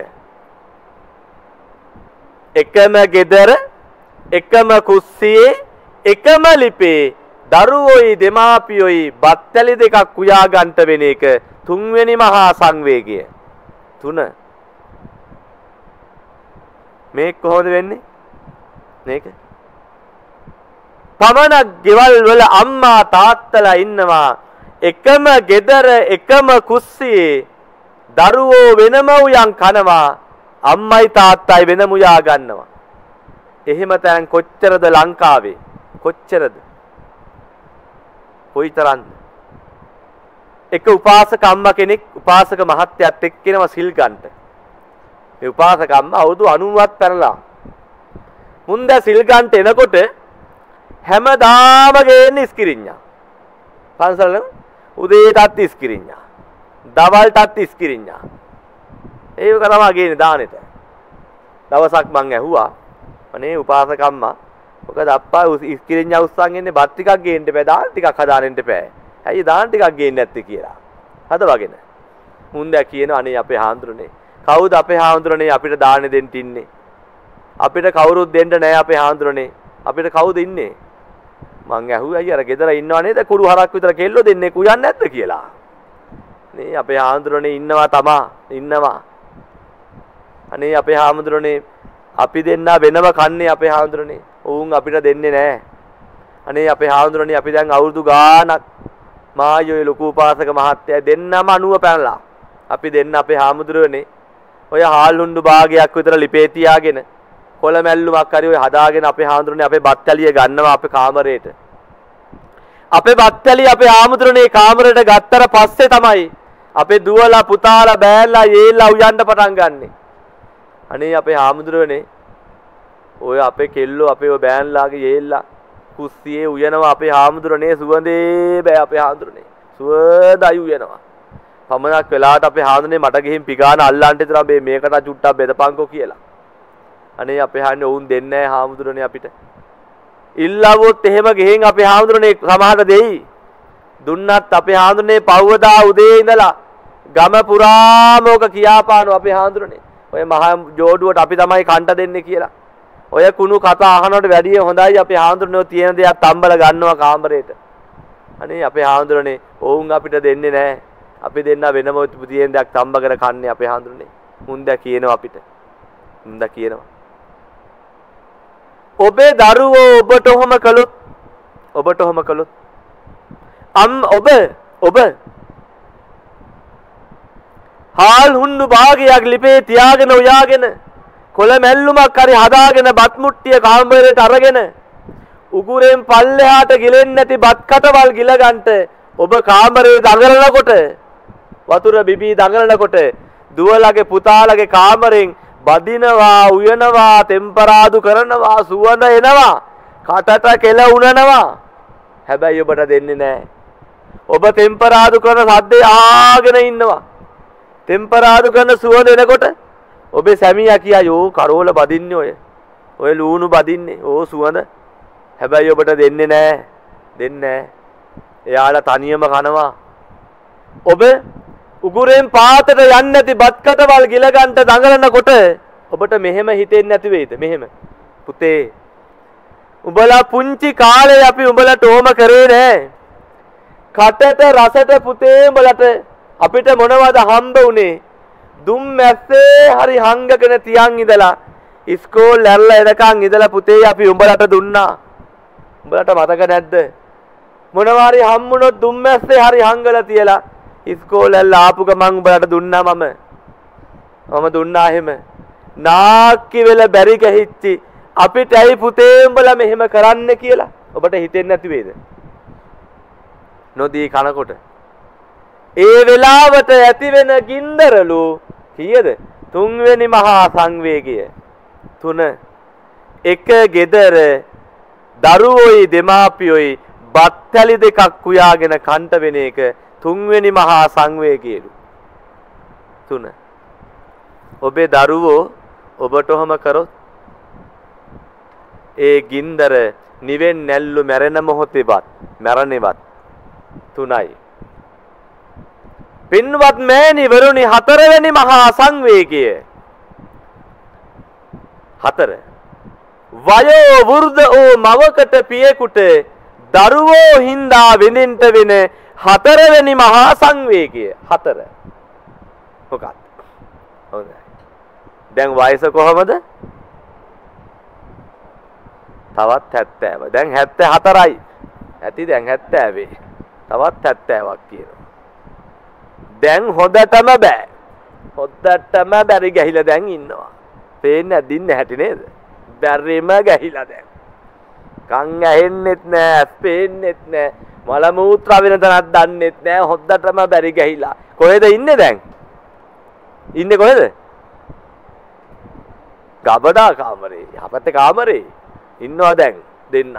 එකම ගෙදර එකම කුස්සියේ එකම ලිපේ දරුවෝයි දෙමාපියෝයි බත්හැලි දෙකක් උයා ගන්නට වෙන එක තුන්වෙනි මහා සංවේගය. තුන මේක කොහොමද වෙන්නේ? මේක පමණක් ගෙවල් වල අම්මා තාත්තලා ඉන්නවා එකම ගෙදර එකම කුස්සියේ දරුවෝ වෙනම උයන් කනවා අම්මයි තාත්තයි වෙනම උයා ගන්නවා. එහෙම තැන් කොච්චරද ලංකාවේ? කොච්චරද? කොයිතරම්ද? එක උපාසක අම්මා කෙනෙක් උපාසක මහත්තයත් එක්ක එනවා සිල් ගන්නට. මේ උපාසක අම්මා අවුරුදු අනූවත් පැනලා. මුන් දැන් සිල් ගන්නට එනකොට හැමදාම ගේන්නේ ඉස්කිරිඤ්ඤා. පන්සල උදේටත් ඉස්කිරිඤ්ඤා. දවල්ටත් ඉස්කිරිඤ්ඤා. ඒක තමයි ගේන්නේ දානෙට. දවසක් මං ඇහුවා අනේ උපාසක අම්මා මොකද අප්පා ඉස්කිරිඤ්ඤා උස්සන් ඉන්නේ බත් ටිකක් ගේන්න බෑ දාන ටිකක් හදාන්න බෑ. ඇයි දාන ටිකක් ගේන්නේ නැත්තේ කියලා. හදවගෙන. මුන් දැන් කියනවා අනේ අපේ හාමුදුරනේ කවුද අපේ හාමුදුරනේ අපිට දාන දෙන්න ඉන්නේ? අපිට කවුරුත් දෙන්න නැහැ අපේ හාමුදුරනේ. අපිට කවුද ඉන්නේ? මං ඇහුවා අයියා අර ගෙදර ඉන්නව නේද කුරු හරක් විතර කෙල්ලෝ දෙන්නේ කුයන්නේ නැද්ද කියලා. නේ අපේ හාමුදුරනේ ඉන්නවා තමා ඉන්නවා. අනේ අපේ හාමුදුරනේ අපි දෙන්නා වෙනම කන්නේ අපේ හාමුදුරනේ. උන් අපිට දෙන්නේ නැහැ. අනේ අපේ හාමුදුරනේ අපි දැන් අවුරුදු ගාණක් මායෝයි ලොකු උපාසක මහත්තයා දෙන්නම අනුව පැනලා. අපි දෙන්න අපේ හාමුදුරනේ ඔය හාල්ුණ්ඩු භාගයක් විතර ලිපේ තියාගෙන කොළ මැල්ලුමක් හරි ඔය හදාගෙන අපේ හාමුදුරනේ අපේ බත්තලිය ගන්නවා අපේ කාමරේට. අපේ බත්තලිය අපේ හාමුදුරනේ කාමරේට ගත්තට පස්සේ තමයි අපේ දුවලා පුතාලා බෑල්ලා යේල්ලා උයන්න පටන් ගන්නෙ. අනේ අපේ හාමුදුරනේ ඔය අපේ කෙල්ලෝ අපේ ඔය බෑන්ලාගේ යේල්ලා කුස්සියේ උයනවා අපේ හාමුදුරනේ සුවඳේ බෑ අපේ හාමුදුරනේ සුවඳයි උයනවා. පමණක් වෙලාවට අපේ හාමුදුරනේ මට ගිහින් පිගාන අල්ලන්න ඉතලා මේ මේකට චුට්ටක් බෙදපන්කෝ කියලා. අනේ අපේ හාන්නේ වුන් දෙන්නේ නැහැ හාමුදුරනේ අපිට. ඉල්ලවොත් එහෙම ගෙහෙන් අපේ හාමුදුරනේ සමහරට දෙයි. දුන්නත් අපේ හාමුදුරනේ පවවදා උදේ ඉඳලා ගම පුරාම ඕක කියාපානවා අපේ හාමුදුරනේ. ඔය මහා ජෝඩුවට අපි තමයි කන්ට දෙන්නේ කියලා. ඔය කුණු කතා අහනවට වැඩිය හොඳයි අපේ හාමුදුරනේ තියෙන දේක් තම්බල ගන්නවා කාමරේට. අනේ අපේ හාමුදුරනේ ඕන් අපිට දෙන්නේ නැහැ. අපි දෙන්න වෙනම පුතියෙන් දෙයක් තම්බගෙන කන්නේ අපේ හඳුන්නේ. මුන්ද කියනවා අපිට. මුන්ද කියනවා. ඔබේ දරුවෝ ඔබට ඔහම කළොත් ඔබට ඔහම කළොත් අම් ඔබ ඔබ හාල් හුන්නු භාගයක් ලිපේ තියාගෙන උයාගෙන කොළ මැල්ලුමක් හරි හදාගෙන බත් මුට්ටිය කාමරේට අරගෙන උගුරෙන් පල්ලෙහාට ගිලෙන්නේ නැති බත් කටවල් ගිල ගන්නට ඔබ කාමරේ දඟලනකොට වතුර බිබී දඟලනකොට දුවලගේ පුතාලගේ කාමරෙන් බදිනවා උයනවා ටෙම්පරාදු කරනවා සුවඳ එනවා කටට කෙල උනනවා හැබැයි ඔබට දෙන්නේ නැහැ ඔබ ටෙම්පරාදු කරන සද්දේ ආගෙන ඉන්නවා ටෙම්පරාදු කරන සුවඳ එනකොට ඔබේ සැමියා කියයි ඕ කරෝල බදින්නේ ඔය ඔය ලූණු බදින්නේ ඕ සුවඳ හැබැයි ඔබට දෙන්නේ නැහැ දෙන්නේ නැහැ එයාලා තනියම කනවා ඔබ උගුරෙන් පාතට යන්නේ නැති බත් කටවල් ගිල ගන්නට දඟලනකොට ඔබට මෙහෙම හිතෙන්නේ නැති වෙයිද මෙහෙම පුතේ උඹලා පුංචි කාලේ අපි උඹලට ඕම කරේ නෑ කටට රසට පුතේ උඹලට අපිට මොනවද හම්බ උනේ දුම් මැස්සේ හරි හංගගෙන තියන් ඉඳලා ඉස්කෝල් ඇරලා එනකන් ඉඳලා පුතේ අපි උඹලට දුන්නා උඹලට මතක නැද්ද මොනවා හරි හම්බුනොත් දුම් මැස්සේ හරි හංගලා තියලා ඉස්කෝල ඇල්ලා ආපු ගමන් උඹලට දුන්නා මම මම දුන්නා එහෙම නාක්කි වෙල බැරි ගහිච්චි අපිට ඇයි පුතේ උඹලා මෙහෙම කරන්න කියලා ඔබට හිතෙන්නේ නැති වේද නොදී කනකොට ඒ වෙලාවට ඇති වෙන ගින්දරලු කීයද තුන්වෙනි මහා සංවේගය තුන එක ගෙදර දරුවෝයි දෙමාපියෝයි බත්තලි දෙකක් කුයාගෙන කන්ට වෙන එක තුන්වෙනි මහා සංවේගයලු තුන ඔබේ දරුවෝ ඔබට ඔහම කරොත් ඒ ගින්දර නිවෙන් නැල්ලු මැරෙන මොහොතේවත් මැරණේවත් තුනයි පින්වත් මෑණිවරුනි හතරවෙනි මහා සංවේගය හතර වයෝ වෘද්ධ ඕ මවකට පියෙකුට දරුවෝ හින්දා විඳින්නට වෙන හතරවෙනි මහා සංවේගය හතර මොකක්ද හොඳයි දැන් වයස කොහමද තවත් හැත්තෑව දැන් හැත්තෑ හතරයි ඇති දැන් හැත්තෑවේ තවත් හැත්තෑවක් කියනවා දැන් හොඳටම බෑ හොද්දටම බැරි ගහිලා දැන් ඉන්නවා පේන්නේ නැදින්න හැටි නේද බැරිම ගහිලා දැන් කන් ඇහෙන්නෙත් නෑ ඇස් පේන්නෙත් නෑ මල මූත්‍රා වෙන තැනක් දන්නෙත් නෑ හොද්දටම බැරි ගහිලා කොහෙද ඉන්නේ දැන් ඉන්නේ කොහෙද ගබඩා කාමරේ යහපැත්තේ කාමරේ ඉන්නවා දැන් දෙන්න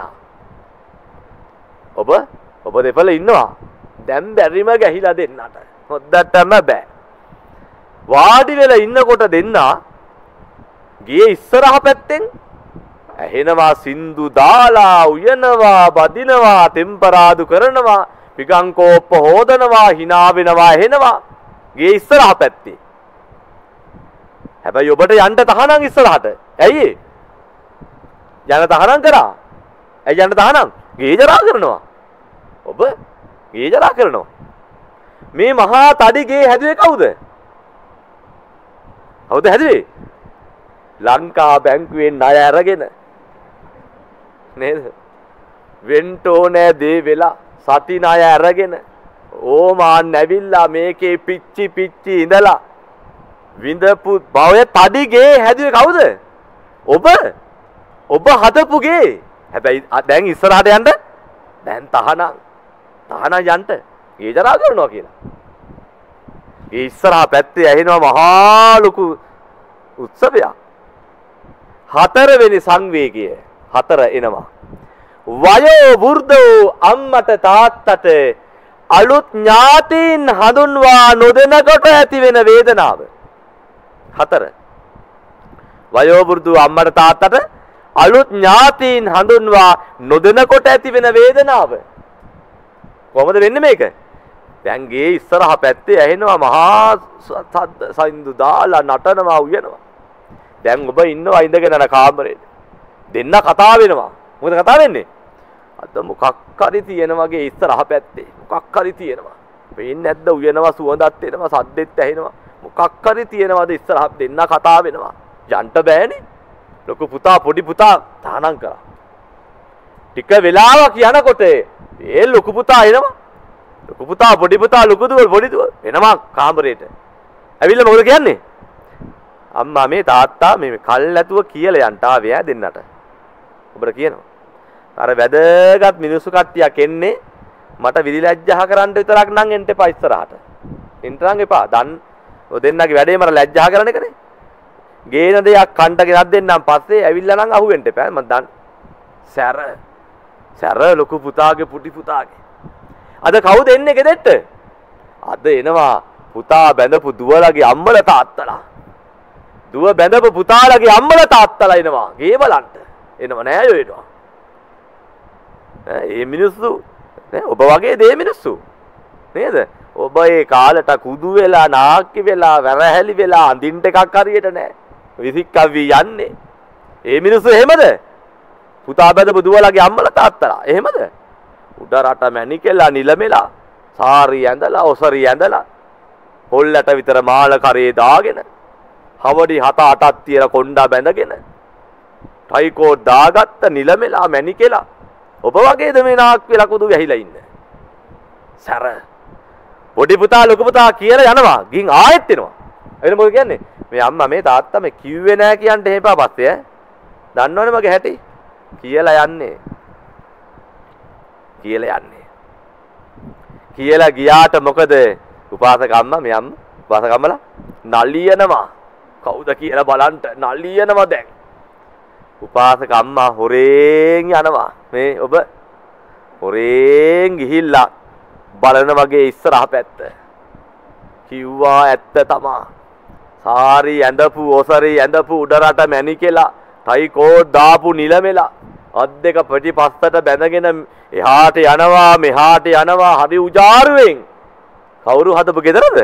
ඔබ ඔබ දෙපළ ඉන්නවා දැන් බැරිම ගහිලා දෙන්නට හොද්දටම බෑ වාඩි වෙලා ඉන්නකොට දෙන්න ගියේ ඉස්සරහ පැත්තෙන් ඇහෙනවා සින්දු දාලා උයනවා බදිනවා ටෙම්පරාදු කරනවා පිගංකෝප්ප හොදනවා hina වෙනවා ඇහෙනවා ගියේ ඉස්සරහ පැත්තේ හැබැයි ඔබට යන්න තහනම් ඉස්සරහට ඇයි යන්න තහනම් කරා ඇයි යන්න තහනම් ගේ ජරා කරනවා ඔබ ගේ ජරා කරනවා මේ මහා තඩි ගේ හැදුවේ කවුද කවුද හැදුවේ ලංකා බැංකුවෙන් ණය අරගෙන නේද වෙන්ටෝනේ දේ වෙලා සති ණය අරගෙන ඕමාන් නැවිලා මේකේ පිච්චි පිච්චි ඉඳලා විඳපු බවය තඩිගේ හැදුවේ කවුද ඔබ ඔබ හදපු ගේ හැබැයි දැන් ඉස්සරහට යන්න දැන් තහනම් තහනම් යන්න ගේ ජරා කරනවා කියලා ඒ ඉස්සරහ පැත්තේ ඇහෙනවා මහා ලොකු උත්සවයක් හතරවෙනි සංවේගය හතර එනවා වයෝ වෘද්ධෝ අම්මට තාත්තට අලුත් ඥාතීන් හඳුන්වා නොදෙනකොට ඇති වෙන වේදනාව හතර වයෝ වෘද්ධෝ අම්මට තාත්තට අලුත් ඥාතීන් හඳුන්වා නොදෙනකොට ඇති වෙන වේදනාව කොහොමද වෙන්නේ මේක දැන් ගේ ඉස්සරහ පැත්තේ ඇහෙනවා මහා සින්දු දාලා නටනවා උයනවා දැන් ඔබ ඉන්නවා ඉඳගෙන යන කාමරේ දෙන්න කතා වෙනවා මොකද කතා වෙන්නේ අද මොකක් හරි තියෙන වගේ ඉස්සරහ පැත්තේ මොකක් හරි තියෙනවා පේන්නේ නැද්ද උයනවා සුවඳත් එනවා සද්දෙත් ඇහෙනවා මොකක් හරි තියෙනවද ඉස්සරහ දෙන්න කතා වෙනවා යන්න බෑනේ ලොකු පුතා පොඩි පුතා තානම් කරා ටික වෙලාවක් යනකොට ඒ ලොකු පුතා එනවා ලොකු පුතා පොඩි පුතා ලොකු දුව පොඩි දුව එනවා කාමරේට ඇවිල්ලා මොකද කියන්නේ අම්මා මේ තාත්තා මේ කල් නැතුව කියලා යන්න ආවේ ඈ දෙන්නට ඔබට කියනවා අර වැදගත් මිනිස්සු කට්ටියක් එන්නේ මට විලිලැජ්ජා කරන්න විතරක් නම් එන්න එපා ඉස්සරහට එන්න නම් එපා දන් ඔය දෙන්නගේ වැඩේ මර ලැජ්ජා කරන එකනේ ගේන දෙයක් කන්ට ගෙනත් දෙන්නම් පස්සේ ඇවිල්ලා නම් අහුවෙන්න එපා මම දන් සැර සැර ලොකු පුතාගේ පුටි පුතාගේ අද කවුද එන්නේ ගෙදෙට්ට අද එනවා පුතා බැඳපු දුවලගේ අම්මලා තාත්තලා දුව බැඳපු පුතාලගේ අම්මලා තාත්තලා එනවා ගේ බලන්න එනවා නෑ යෝ එනවා ඈ මේ මිනිස්සු නේ ඔබ වගේ දේ මිනිස්සු නේද ඔබ ඒ කාලට කුදු වෙලා නාක්කි වෙලා වැරහැලි වෙලා අඳින්න එකක් හරියට නෑ විසික්කවි යන්නේ මේ මිනිස්සු එහෙමද පුතා බැඳපු දුවලගේ අම්මලා තාත්තලා එහෙමද උඩ රට මැණිකෙලා නිලමෙලා සාරි ඇඳලා ඔසරි ඇඳලා පොල්ලට විතර මාල කරේ දාගෙන හවඩි හත අටක් තියලා කොණ්ඩා බැඳගෙන ටයිකෝ දාගත්ත නිලමෙලා මැණිකෙලා ඔබ වගේද මේ නාක් වෙලා කුදු වැහිලා ඉන්නේ සැර පොඩි පුතා ලොකු පුතා කියලා යනවා ගින් ආයෙත් එනවා එතන මොකද කියන්නේ මේ අම්මා මේ තාත්තා මේ කිව්වේ නෑ කියන්න එහෙපා පස්සේ ඈ දන්නවනේ මගේ හැටි කියලා යන්නේ කියලා යන්නේ කියලා ගියාට මොකද උපාසක අම්මා මේ අම්මා උපාසක අම්මලා නලියනවා කවුද කියලා බලන්න නලියනවා දැන් උපාසක අම්මා හොරෙන් යනවා මේ ඔබ හොරෙන් ගිහිල්ලා බලන වගේ ඉස්සරහ පැත්ත කිව්වා ඇත්ත තමා සාරි ඇඳපු ඔසරි ඇඳපු උඩරට මැණිකෙලා ටයිකෝ දාපු නිලමෙලා අත් දෙක පිටිපස්සට බැඳගෙන එහාට යනවා මෙහාට යනවා හරි උජාරුවෙන් කවුරු හදපු ගෙදරද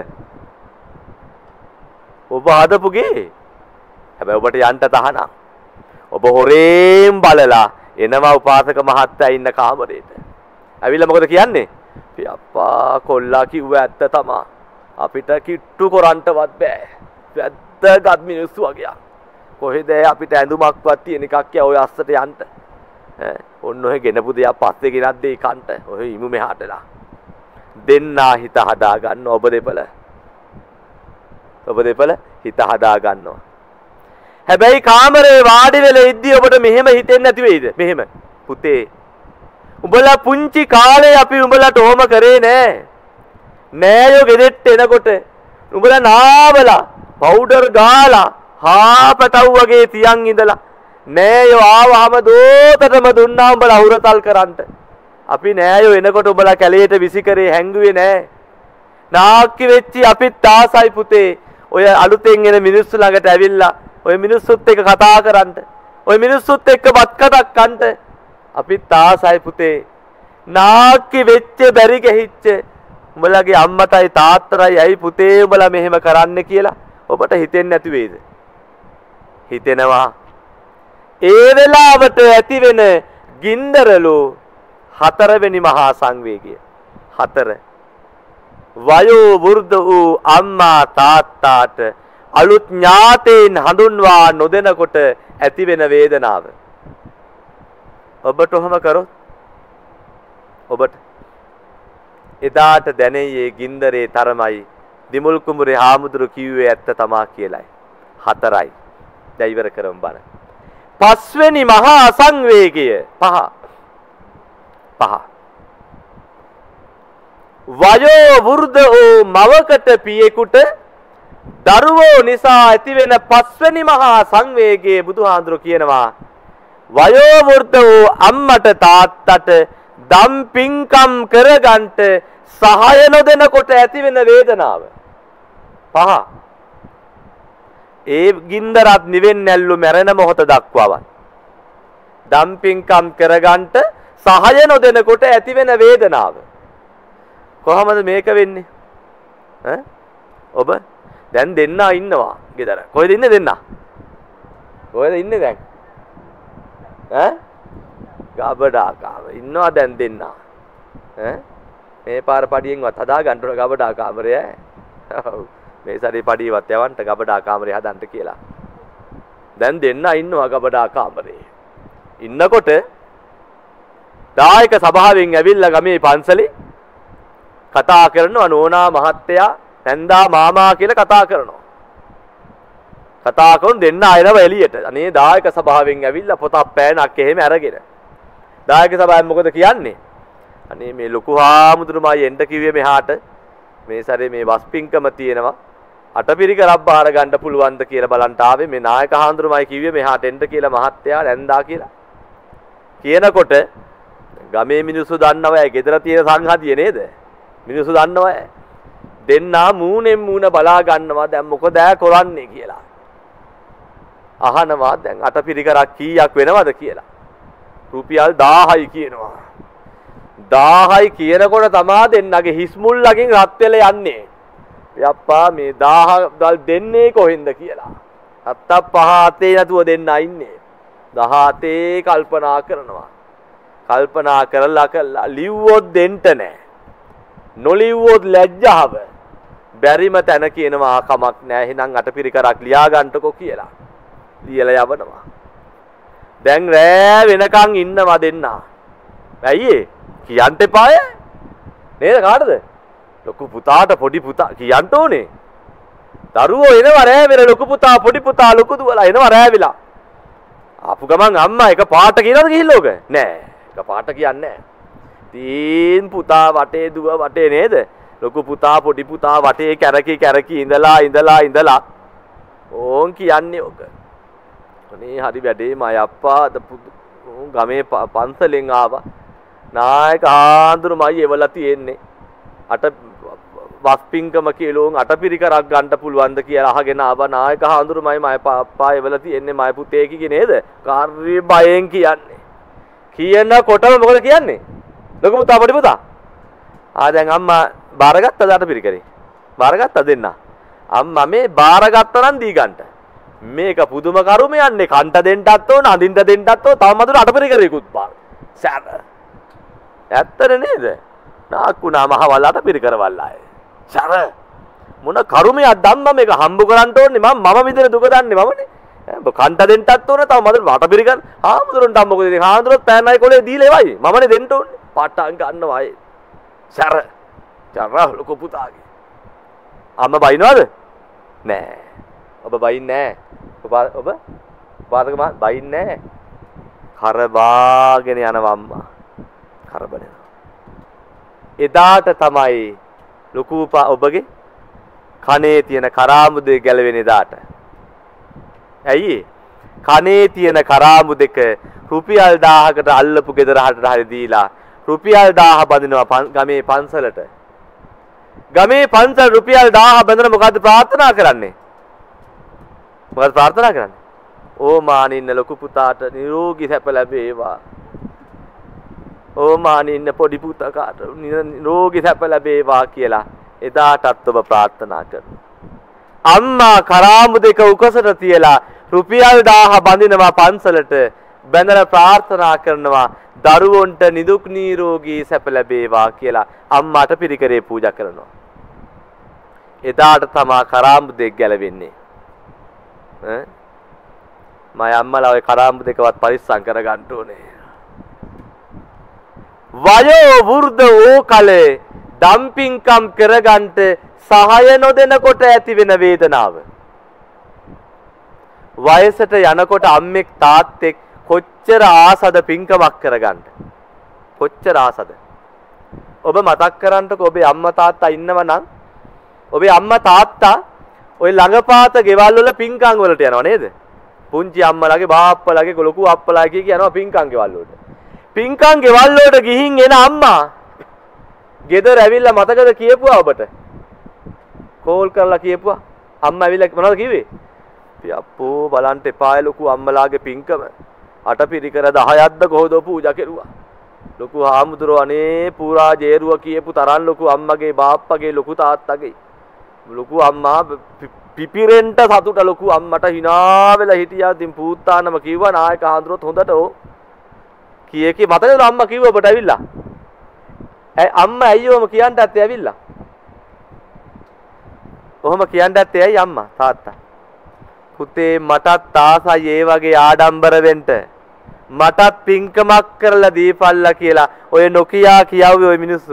ඔබ හදපු ගේ හැබැයි ඔබට යන්න තහනම් ඔබ හොරෙන් බලලා එනවා උපාසක මහත්තයා ඉන්න කාමරේට ඇවිල්ලා මොකද කියන්නේ අප්පා කොල්ලා කිව්ව ඇත්ත තමා අපිට කිට්ටු කරන්නවත් බෑ වැද්දගත් මිනිස්සු වගේ කොහෙද අපිට ඇඳුමක්වත් තියෙන එකක් ය ඔය අස්සට යන්න ඈ ඔන්න ඔය ගෙනපු දෙයක් පස්සේ ගෙනත් දෙයි කන්ට ඔය ඉමු මෙහාටලා දෙන්නා හිත හදා ගන්න ඔබ දෙපළ ඔබ දෙපළ හිත හදා ගන්නවා හැබැයි කාමරේ වාඩි වෙලා ඉද්දි ඔබට මෙහෙම හිතෙන්නේ නැති වෙයිද මෙහෙම පුතේ උඹලා පුංචි කාලේ අපි උඹලට ඕම කරේ නෑ නෑයෝ ගෙදෙට්ට එනකොට උඹලා නාවලා පවුඩර් ගාලා හාපටව් වගේ තියන් ඉඳලා නෑයෝ ආවහම දෝතටම දුන්නා උඹලා හුරතල් කරන්ට අපි නෑයෝ එනකොට උඹලා කැලේට විසි කරේ හැංගුවේ නෑ නාක්කි වෙච්චි අපිත් ආසයි පුතේ ඔය අලුතෙන් එන මිනිස්සු ළඟට ඇවිල්ලා ඔය මිනිස්සුත් එක්ක කතා කරන්න ඔය මිනිස්සුත් එක්ක බත් කටක් කන්න අපිත් ආසයි පුතේ නාක්කි වෙච්ච බැරි ගෙහිච්ච උඹලගේ අම්මටයි තාත්තටයි ඇයි පුතේ උඹලා මෙහෙම කරන්න කියලා ඔබට හිතෙන්නේ නැති වේද හිතෙනවා ඒ වෙලාවට ඇති වෙන ගින්දරලු හතරවෙනි මහා සංවේගය හතර වයෝ වෘද්ධ වූ අම්මා තාත්තාට අලුත් ඥාතීන් හඳුන්වා නොදෙනකොට ඇති වෙන වේදනාව ඔබට ඔහම කරොත් ඔබට එදාට දැනෙන්නේ ගින්දරේ තරමයි දිමුල් කුඹුරේ හාමුදුරු කිව්වේ ඇත්ත තමා කියලයි හතරයි දැන් ඉවර කරමු බලන්න පස්වෙනි මහා අසංවේගය පහ පහ වයෝ වෘද්ධ වූ මවකට පියෙකුට දරුවෝ නිසා ඇතිවෙන පස්වෙනි මහා සංවේගයේ බුදුහාඳුරු කියනවා වයෝ වෘද්ධ වූ අම්මට තාත්තට දම් පින්කම් කරගන්නට සහාය නොදෙනකොට ඇතිවෙන වේදනාව පහ ඒ ගින්දරත් නිවෙන්නේ නැල්ලු මැරෙන මොහොත දක්වාවත් දම් පින්කම් කරගන්නට සහාය නොදෙනකොට ඇතිවෙන වේදනාව කොහොමද මේක වෙන්නේ ඈ ඔබ දැන් දෙන්නා ඉන්නවා ගෙදර කොහෙද ඉන්නේ දෙන්නා කොහෙද ඉන්නේ දැන් ඈ ගබඩා කාව ඉන්නවා දැන් දෙන්නා ඈ මේ පාර පඩියෙන්වත් හදා ගන්න ඕන ගබඩා කාමරය ඈ. ඔව්. මේ සැරේ පඩියවත් යවන්න ගබඩා කාමරය හදන්න කියලා. දැන් දෙන්න ඉන්නවා ගබඩා කාමරේ. ඉන්නකොට දායක සභාවෙන් ඇවිල්ලා ගමේ පන්සලේ කතා කරනවා නෝනා මහත්තයා නැන්දා මාමා කියලා කතා කරනවා. කතා කරන දෙන්න ආයනව එළියට. අනේ දායක සභාවෙන් ඇවිල්ලා පොතක් පෑනක් එහෙම අරගෙන. දායක සභාවෙන් මොකද කියන්නේ? අනේ මේ ලොකු හාමුදුරුවෝයි එන්න කිව්වේ මෙහාට. මේ සැරේ මේ වස්පින්කම තියෙනවා. අටපිරිකරක් බාර ගන්න පුළුවන්ද කියලා බලන්න ආවේ. මේ නායක හාමුදුරුවෝයි කිව්වේ මෙහාට එන්න කියලා මහත්තයා නැන්දා කියලා. කියනකොට ගමේ මිනිස්සු දන්නවා ඒ ගෙදර තියෙන සංහතිය නේද? මිනිස්සු දන්නවා දෙන්නා මූණෙන් මූණ බලා ගන්නවා දැන් මොකද කරන්නේ කියලා. අහනවා දැන් අටපිරිකරක් කීයක් වෙනවද කියලා. රුපියල් දාහයි කියනවා. දාහයි කියනකොට තමා දෙන්නගේ හිස් මුල්ලකින් රත් වෙලා යන්නේ. යප්පා මේ දාහ දල් දෙන්නේ කොහෙන්ද කියලා. අත්ත පහ අතේ නැතුව දෙන්න ඉන්නේ. දහතේ කල්පනා කරනවා. කල්පනා කරලා කළා ලිව්වොත් දෙන්න නැහැ. නොලිව්වොත් ලැජ්ජාව. බැරිම තැන කියනවා කමක් නැහැ. එහෙනම් අටපිරිකරක් ලියා ගන්නකො කියලා. ලියලා යවනවා. දැන් රෑ වෙනකන් ඉන්නවා දෙන්නා. ඇයි ඒ? කියන්න එපාය. නේද කාටද? ලොකු පුතාට පොඩි පුතා කියන්න ඕනේ. දරුවෝ එනවා රෑ වෙන ලොකු පුතා පොඩි පුතා ලොකු දුවලා එනවා රෑ වෙලා. ආපු ගමන් අම්මා එක පාට කියනවද ගිහිල්ලා ඔක? නෑ. එක පාට කියන්නේ නෑ. තීන් පුතා වටේ දුව වටේ නේද? ලොකු පුතා පොඩි පුතා වටේ කැරකි කැරකි ඉඳලා ඉඳලා ඉඳලා ඕන් කියන්නේ ඔක. අනේ හරි වැඩේ මයි අප්පා අද ගමේ පන්සලෙන් ආවා. නායක හාමුදුරුවෝයි එවලා තියෙන්නේ. අට වස්පින්කම කියලෝන් අටපිරිකරක් ගන්න පුළුවන්ද කියලා අහගෙන ආවා. නායක හාමුදුරුවෝයි මයි අප්පා එවලා තියෙන්නේ මයි පුතේ කිගේ නේද? කාර්ය බයෙන් කියන්නේ. කියනකොටම මොකද කියන්නේ? ලොකු පුතා පොඩි පුතා. ආ දැන් අම්මා බාරගත්තද අටපිරිකරේ? බාරගත්තා දෙන්න. අම්මා මේ බාරගත්තා නම් දී ගන්නට. මේක පුදුම කරුමයන්නේ කන්ට දෙන්නත් ඕන අඳින්න දෙන්නත් ඕන තව මදුර අටපිරිකරේකුත් බාර. සැර. ඇත්තද නේද? නාකුණා මහවල් අටපිරිකරවල් ආයේ. සැර. මොන කරුමයක් ධම්ම මේක හම්බ කරන්න ඕනේ මම මම විදිහට දුක දන්නේ මමනේ. ඈ කන්ට දෙන්නත් ඕන තව මදුර අටපිරිකර ආමුදුරන්ට මොකද ඉතින් ආමුදුරත් පෑනයි කොලේ දීලා එවයි. මමනේ දෙන්න ඕනේ. පාට්ටම් ගන්නවා අය. සැර. සැර ලොකු පුතාගේ. අම්මා බයිනවද? නෑ. ඔබ බයින්නේ නෑ. ඔබ ඔබ වාදක මා බයින්නේ නෑ. කරබාගෙන යනවා අම්මා. කරබනේ. එදාට තමයි ලොකු ඔබගේ කනේ තියෙන කරාමුදේ ගැලවෙන එදාට. ඇයි? කනේ තියෙන කරාමු දෙක රුපියල් දහයකට අල්ලපු ගෙදරහට හරි දීලා රුපියල් දහය බඳිනවා ගමේ පන්සලට. ගමේ පන්සල රුපියල් දහය බඳින මොකද්ද ප්‍රාර්ථනා කරන්නේ? මොකද ප්‍රාර්ථනා කරන්නේ? ඕ මානින්න ලොකු පුතාට නිරෝගී සැප ලැබේවා. ඕ මානින්න පොඩි පුතාට නිරෝගී සැප ලැබේවා කියලා එදාටත් ඔබ ප්‍රාර්ථනා කරනවා. අම්මා කරාමු දෙක උකසට තියලා රුපියල් දහය බඳිනවා පන්සලට බැඳලා ප්‍රාර්ථනා කරනවා දරුවන්ට නිදුක් නිරෝගී සැප ලැබේවා කියලා අම්මාට පිරිකරේ පූජා කරනවා. එදාට තමයි කරාමු දෙක ගැලවෙන්නේ. ඈ මම අම්මලා ඔය කරාමු දෙකවත් පරිස්සම් කර ගන්න ඕනේ. වයෝ වෘද්ධ වූ කලේ ඩම්පින්කම් කරගන්න සහාය නොදෙනකොට ඇති වෙන වේදනාව. වයසට යනකොට අම්මෙක් තාත්තෙක් කොච්චර ආසද පින්කමක් කරගන්න. කොච්චර ආසද. ඔබ මතක් කරන්නකො ඔබේ අම්මා තාත්තා ඉන්නව නම් ඔබේ අම්මා තාත්තා ඔය ළඟපාත ගෙවල් වල පින්කම් වලට යනවා නේද? පුංචි අම්මලාගේ බාප්පලාගේ ලොකු අප්පලාගේ කියනවා පින්කම් ගෙවල් වලට. පින්කම් ගෙවල් වලට ගිහින් එන අම්මා ගෙදර ඇවිල්ලා මතකද කියපුවා ඔබට? කෝල් කරලා කියපුවා. අම්මා ඇවිල්ලා මොනවද කිව්වේ? අප්පෝ බලන්න එපාය ලොකු අම්මලාගේ පින්කම. අටපිරිකර දහයක්ද කොහොද පූජා කෙරුවා. ලොකු හාමුදුරුවෝ අනේ පුරා ජේරුව කියපු තරම් ලොකු අම්මගේ බාප්පගේ ලොකු තාත්තගේ ලොකු අම්මා පිපිරෙන්ට සතුට ලොකු අම්මට hina වෙලා හිටියා. ඉතින් පූත්තානම කිව්වා නායක හාමුදුරුවෝත් හොඳට ඕ කීයේ කී මතකද අම්මා කිව්ව ඔබට ඇවිල්ලා අම්මා ඇයි ඔහොම කියන්නත් ඇවිල්ලා? ඔහොම කියන්නත් ඇයි අම්මා තාත්තා? පුතේ මටත් ආසයි ඒ වගේ ආඩම්බර වෙන්න. මටත් පින්කමක් කරලා දීපල්ලා කියලා ඔය නොකියා කියවුවේ ඔය මිනිස්සු.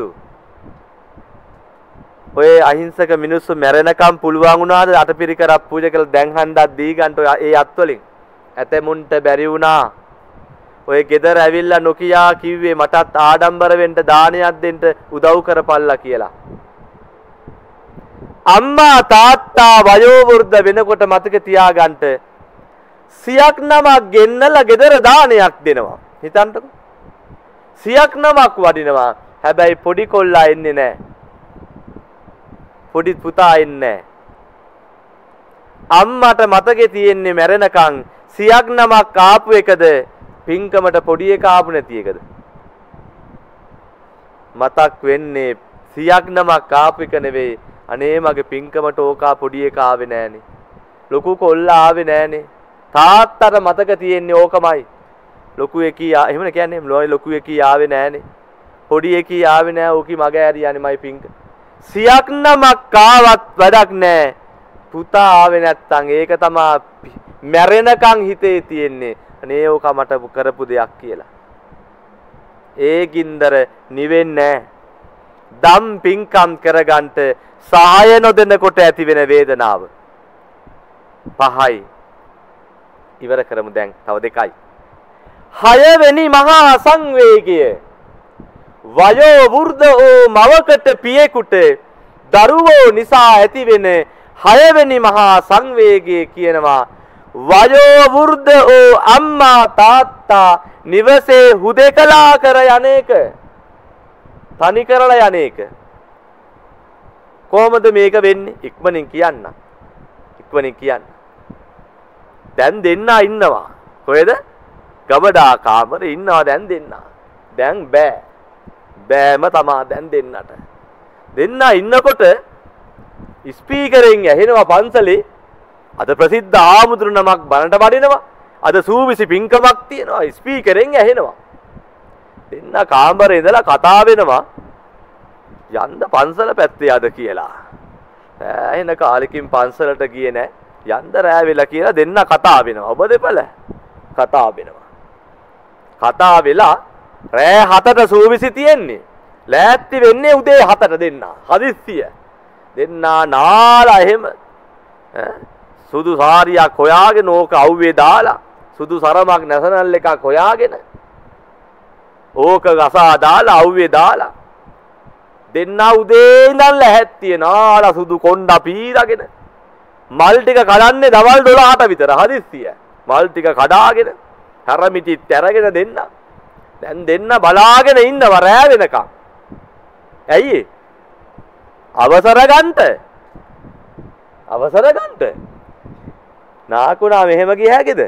ඔය අහිංසක මිනිස්සු මැරෙනකම් පුළුවන් වුණාද අටපිරිකරක් පූජා කරලා දැන් හන්දක් දී ගන්න ඒ අත්වලින්. ඇතෙමුන්ට බැරි වුණා. ඔය ගෙදර ඇවිල්ලා නොකියා කිව්වේ මටත් ආඩම්බර වෙන්න දානයක් දෙන්න උදව් කරපල්ලා කියලා. අම්මා තාත්තා වයෝ වෘද්ධ වෙනකොට මතක තියාගන්න සියක් නමක් ගෙන්නලා ගෙදර දානයක් දෙනවා. හිතන්නකෝ. සියක් නමක් වඩිනවා. හැබැයි පොඩි කොල්ලා එන්නේ නැහැ. පොඩි පුතා එන්නේ නැහැ. අම්මට මතකේ තියෙන්නේ මැරෙනකන් සියක් නමක් ආපු එකද පින්කමට පොඩි එක ආපු නැති එකද? මතක් වෙන්නේ සියක් නමක් ආපු එක නෙවෙයි. අනේ මගේ පින්කමට ඕකා පොඩි එක ආවේ නෑනේ. ලොකු කොල්ලා ආවේ නෑනේ. තාත්තට මතක තියෙන්නේ ඕකමයි. ලොකු එකී එහෙම කියන්නේ ලොයි ලොකු එකී ආවේ නෑනේ. පොඩි එකී ආවේ නෑ. ඕකී මග ඇරියානේ මයි පින්ක. සියක් නමක් ආවත් වැඩක් නෑ. පුතා ආවේ නැත්තම් ඒක තමයි මැරෙනකන් හිතේ තියෙන්නේ. අනේ ඕක මට කරපු දෙයක් කියලා. ඒ ගින්දර නිවෙන්නේ නෑ. දම් පින්කම් කරගන්නට සහාය නොදෙනකොට ඇති වෙන වේදනාව පහයි. ඉවර කරමු දැන් තව දෙකයි. හයවෙනි මහා සංවේගය වයෝ වෘද්ධ වූ මවකට පියෙකුට දරුවෝ නිසා ඇතිවෙන හයවෙනි මහා සංවේගය කියනවා වයෝ වෘද්ධ වූ අම්මා තාත්තා නිවසේ හුදෙකලා කර යන්නේක තනි කරලා යන්නේක. කොහොමද මේක වෙන්නේ? ඉක්මනින් කියන්න. ඉක්මනින් කියන්න. දැන් දෙන්නා ඉන්නවා. කොහෙද? ගබඩා කාමරේ ඉන්නවා දැන් දෙන්නා. දැන් බෑ. බෑම තමා දැන් දෙන්නට. දෙන්නා ඉන්නකොට ස්පීකරෙන් ඇහෙනවා පන්සලේ අද ප්‍රසිද්ධ ආමුදුරු නමක් බණට වඩිනවා. අද සූවිසි පින්කමක් තියෙනවා. ස්පීකරෙන් ඇහෙනවා. දෙන්නා කාමරේ ඉඳලා කතා වෙනවා. යන්න පන්සල පැත්තේ අද කියලා. ඈ එන කාලෙකින් පන්සලට ගියේ නෑ. යන්න රෑ වෙලා කියලා දෙන්න කතා වෙනවා. ඔබ දෙපළ කතා වෙනවා. කතා වෙලා රෑ හතට සූවිසි තියෙන්නේ. ලෑස්ති වෙන්නේ උදේ හතට දෙන්න. හදිස්සිය. දෙන්න නාලා එහෙම ඈ සුදු සාරියක් හොයාගෙන ඕක අවුවේ දාලා සුදු සරමක් නැසනල් එකක් හොයාගෙන ඕක ගසා දාලා අවුවේ දාලා දෙන්න උදේ ඉඳන් ලැහැත්තිය නාලා සුදු කොණ්ඩා පීරගෙන මල් ටික කඩන්නේ දවල් දොළහට විතර හදිස්සිය. මල් ටික කඩාගෙන හැරමිටිත් ඇරගෙන දෙන්න. දැන් දෙන්න බලාගෙන ඉන්නව රෑ වෙනකන්. ඇයි? අවසර ගන්නට. අවසර ගන්නට. නාකුණා මෙහෙම ගිය හැකිද?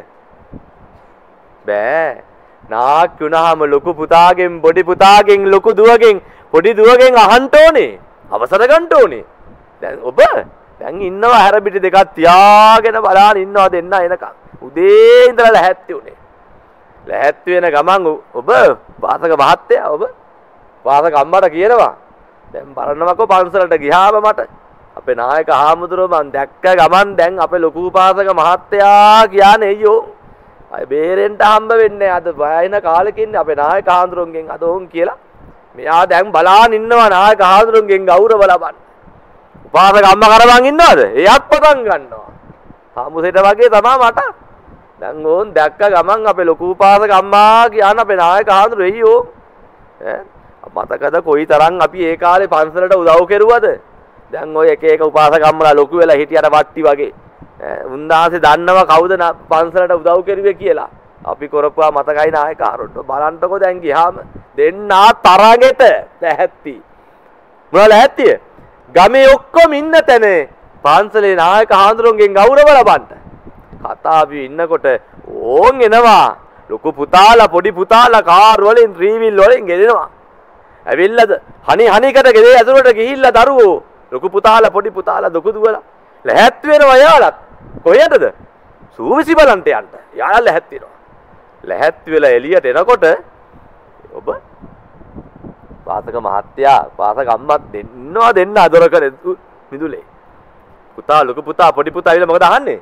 බෑ. නාක් වුණාම ලොකු පුතාගෙන් පොඩි පුතාගෙන් ලොකු දුවගෙන් පොඩි දුවගෙන් අහන්න ඕනේ. අවසර ගන්න ඕනේ. දැන් ඔබ දැන් ඉන්නවා හැරපිටි දෙකක් තියාගෙන බලන් ඉන්නවා දෙන්න එනකම්. උදේ ඉඳලා ලැහැත්ති උනේ. ලැහැත්ති වෙන ගමන් ඔබ වාසක මහත්තයා ඔබ වාසක අම්මට කියනවා දැන් බලන්නවකෝ පන්සලට ගියාම මට අපේ නායක හාමුදුරුවෝ මං දැක්ක ගමන් දැන් අපේ ලොකු පාසක මහත්තයා කියන්නේ අයියෝ අය බේරෙන්න හම්බ වෙන්නේ අද වයන කාලෙකින් අපේ නායක හාමුදුරුවන්ගෙන් අද ඕන් කියලා මෙයා දැන් බලාගෙන ඉන්නවා නායක හාමුදුරුවන්ගෙන් ගෞරව ලබන්න. උපාසක අම්මා කරවන් ඉන්නවද? එයත් පටන් ගන්නවා. හාමුදුරේට වගේ තමයි මට. දැන් ඕන් දැක්ක ගමන් අපේ ලොකු උපාසක අම්මා කියන අපේ නායක හාමුදුරුවෝ එయ్యෝ ඈ මතකද කොයිතරම් අපි ඒ කාලේ පන්සලට උදව් කෙරුවද? දැන් ඔය එක එක උපාසක අම්මලා ලොකු වෙලා හිටියට වට්ටි වගේ ඈ උන්දාසේ දන්නව කවුද පන්සලට උදව් කෙරුවේ කියලා. අපි කරපුවා මතකයි නායක ආරොඩ්ඩ බලන්නකෝ දැන් ගියාම දෙන්නා තරගෙට ලැහැත්ති. මොනවා ලැහැත්තිය? ගමේ ඔක්කොම ඉන්න තැන පන්සලේ නායක හාමුදුරුවන්ගෙන් ගෞරව ලබන්න. කතාවේ ඉන්නකොට ඕන් එනවා. ලොකු පුතාලා පොඩි පුතාලා කාර් වලින් ත්‍රිවිල් වලින් ගෙදෙනවා. ඇවිල්ලාද හනි හනිකට ගෙදේ ඇතුළට ගිහිල්ලා දරුවෝ ලොකු පුතාලා පොඩි පුතාලා දුක දුවලා ලැහැත් වෙනවා යාලත්. කොහෙටද? සූවිසි බලන්ට යන්න. යාලා ලැහැත් වෙනවා. ලැහැත් වෙලා එළියට එනකොට ඔබ පාසක මහත්තයා පාසක අම්මා දෙන්නවා දෙන්න අදොර කර මිදුලේ. පුතා ලොකු පුතා පොඩි පුතා ඇවිල්ලා මොකද අහන්නේ?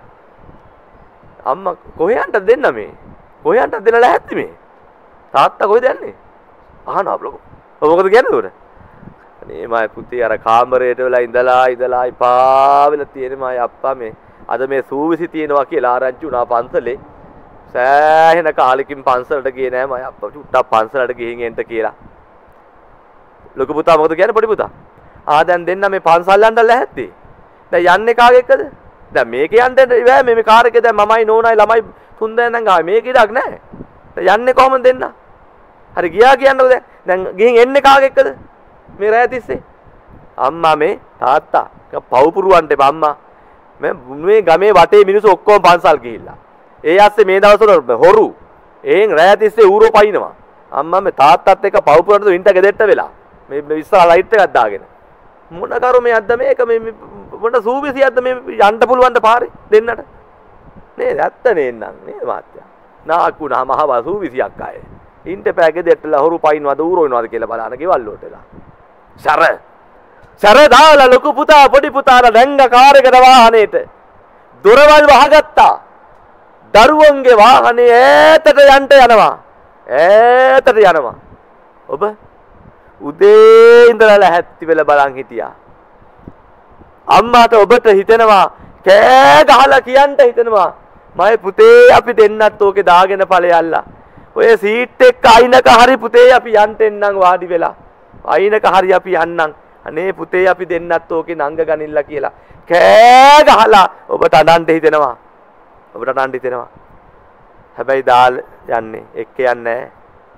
අම්මා කොහේ යන්නද දෙන්න මේ? කොහේ යන්නද දෙන්න ලැහැත්ති මේ? තාත්තා කොහෙද යන්නේ? අහනවා ලොකු. ඔබ මොකද කියන්නේ උඩ? අනේ මයි පුතේ අර කාමරේට වෙලා ඉඳලා ඉඳලා ඉපා වෙලා තියෙන මයි අප්පා මේ අද මේ සූවිසි තියෙනවා කියලා ආරංචි වුණා පන්සලේ. සෑහෙන කාලෙකින් පන්සලට ගියේ නෑ මයි අප්පා චුට්ටක් පන්සලට ගිහින් එන්න කියලා. ලොකු පුතා මොකද කියන්නේ පොඩි පුතා? ආ දැන් දෙන්න මේ පන්සල් යන්න ලැහැත්ති. දැන් යන්නේ කාගේ එක්කද? දැන් මේක යන්න බෑ මේ කාර් එකේ දැන් මමයි නෝනයි ළමයි තුන් දෙනෙක් ගාව මේක ඉඩක් නෑ. දැන් යන්නේ කොහොමද දෙන්න? හරි ගියා කියන්නකෝ දැන්. දැන් ගිහින් එන්නේ කාගේ එක්කද? මේ රෑ තිස්සේ. අම්මා මේ තාත්තා පව් පුරවන්න එපා අම්මා. මේ මේ ගමේ වටේ මිනිස්සු ඔක්කොම පන්සල් ගිහිල්ලා. ඒ ඇස්සේ මේ දවස්වල හොරු. එහෙන් රෑ තිස්සේ ඌරෝ පයින්නවා. අම්මා මේ තාත්තත් එක්ක පව් පුරවන්න වින්ට ගෙදෙට්ට වෙලා. මේ ඉස්සරහ ලයිට් එකක් දාගෙන. මොන කරුමයක්ද මේක මේ මොන සූවිසියක්ද මේ යන්න පුළුවන් ද පාරේ දෙන්නට නේද ඇත්ත නේන්නම් නේ මාත්‍යා නාකුණා මහව සූවිසියක් ආයේ ඉන්ට පෑගේ දෙට්ටලා හොරු පයින්වද ඌරෝනවද කියලා බලන්න ගෙවල් වලටලා සර සර දාලා ලොකු පුතා පොඩි පුතාලා දැංග කාර් එකට වාහනේට දොරවල් වහගත්තා දරුවන්ගේ වාහනේ ඈතට යන්න යනවා ඈතට යනවා ඔබ උදේ ඉඳලා ලැහැත්ති වෙලා බලන් හිටියා. අම්මාට ඔබට හිතෙනවා කෑ ගහලා කියන්න හිතෙනවා. මගේ පුතේ අපි දෙන්නත් ඕකේ දාගෙන ඵලයල්ලා. ඔය සීට් එක අයිනක හරි පුතේ අපි යන්න එන්නම් වාඩි වෙලා. අයිනක හරි අපි යන්නම්. අනේ පුතේ අපි දෙන්නත් ඕකේ නංග ගනින්න කියලා. කෑ ගහලා ඔබට අඬන්න හිතෙනවා. ඔබට අඬන්න හිතෙනවා. හැබැයි දාල් යන්නේ එක්ක යන්නේ නැහැ.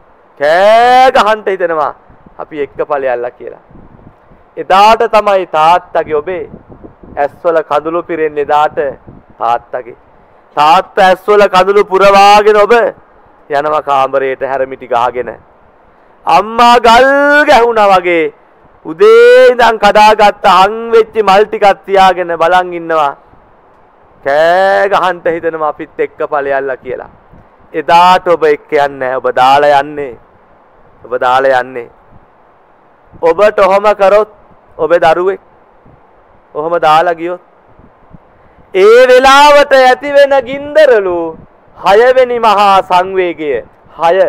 කෑ ගහන්න හිතෙනවා. අපි එක්ක ඵලයල්ලා කියලා. එදාට තමයි තාත්තගේ ඔබේ ඇස්වල කඳුළු පිරෙන්නේ එදාට තාත්තගේ. තාත්තා ඇස්වල කඳුළු පුරවාගෙන ඔබ යනවා කාමරේට හැරමිටි ගහගෙන. අම්මා ගල් ගැහුණා වගේ උදේ ඉඳන් කඩාගත්ත හං වෙච්ච මල් ටිකක් තියාගෙන බලන් ඉන්නවා. කෑ ගහන්න හිතෙනවා අපිත් එක්ක ඵලයල්ලා කියලා. එදාට ඔබ එක්ක යන්නේ නැහැ. ඔබ දාලා යන්නේ. ඔබ දාලා යන්නේ. ඔබට ඔහොම කරොත් ඔබේ දරුවෙක් ඔහොම දාලා ගියොත් ඒ වෙලාවට ඇති වෙන ගින්දරලු හයවෙනි මහා සංවේගය හය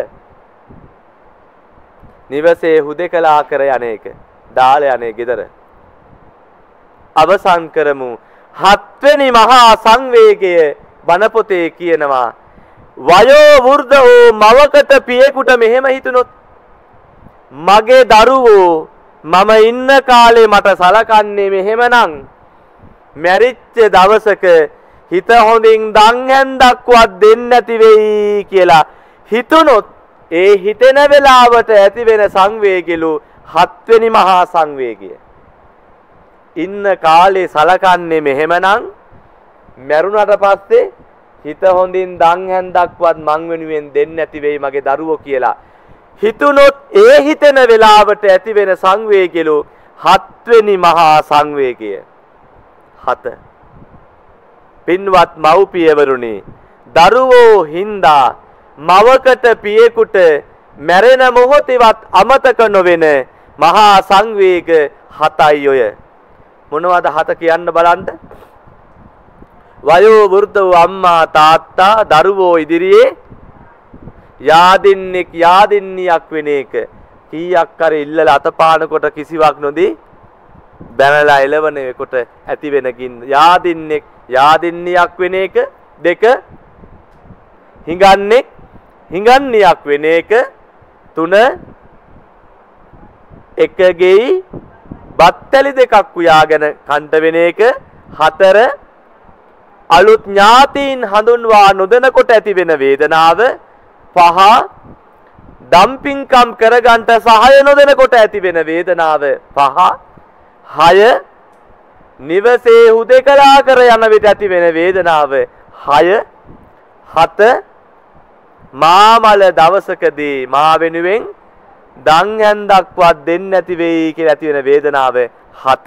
නිවසේ හුදෙකලා කර යන්නේක දාලා යන්නේ ගෙදර අවසන් කරමු හත්වෙනි මහා සංවේගය බණ පොතේ කියනවා වයෝ වෘද්ධ වූ මවකට පියෙකුට මෙහෙම හිතුනොත් මගේ දරුවෝ මම ඉන්න කාලේ මට සලකන්නේ මෙහෙමනම් මැරිච්ච දවසක හිත හොඳින් දන් හැන්දක්වත් දෙන්නේ නැති වෙයි කියලා හිතුනොත් ඒ හිතෙන වෙලාවට ඇති වෙන සංවේගිලු හත්වෙනි මහා සංවේගය. ඉන්න කාලේ සලකන්නේ මෙහෙමනම් මැරුණට පස්සේ හිත හොඳින් දන් හැන්දක්වත් මං වෙනුවෙන් දෙන්නේ නැති වෙයි මගේ දරුවෝ කියලා හිතුනොත් ඒ හිතෙන වෙලාවට ඇති වෙන සංවේගිලු හත්වෙනි මහා සංවේගය. හත පින්වත් මව්පියවරුනි දරුවෝ හින්දා මවකට පියෙකුට මැරෙන මොහොතේවත් අමතක නොවන මහා සංවේග හතයි ඔය. මොනවද හත කියන්න බලන්න. වයෝ වෘද්ධ වූ අම්මා තාත්තා දරුවෝ ඉදිරියේ යාදින්නෙක් යාදින්නියක් වෙන එක කීයක් කර ඉල්ලලා අතපානකොට කිසිවක් නොදී බැනලා එළවන කොට ඇති වෙන ගින්න යාදින්නෙක් යාදින්නියක් වෙන එක දෙක හිඟන්නෙක් හිඟන්නියක් වෙන එක තුන එකගෙයි බත්තලි දෙකක් උයාගෙන කන්ට වෙන එක හතර අලුත් ඥාතීන් හඳුන්වා නොදෙනකොට ඇති වෙන වේදනාව පහ ඩම්පින්කම් කරගන්න සහාය නොදෙනකොට ඇති වෙන වේදනාව පහ හය නිවසේ හුදෙකලා කර යන විට ඇති වෙන වේදනාව හය හත මාමල දවසකදී මා වෙනුවෙන් දන් හැන්දක්වත් දෙන්නේ නැති වෙයි කියලා ඇති වෙන වේදනාව හත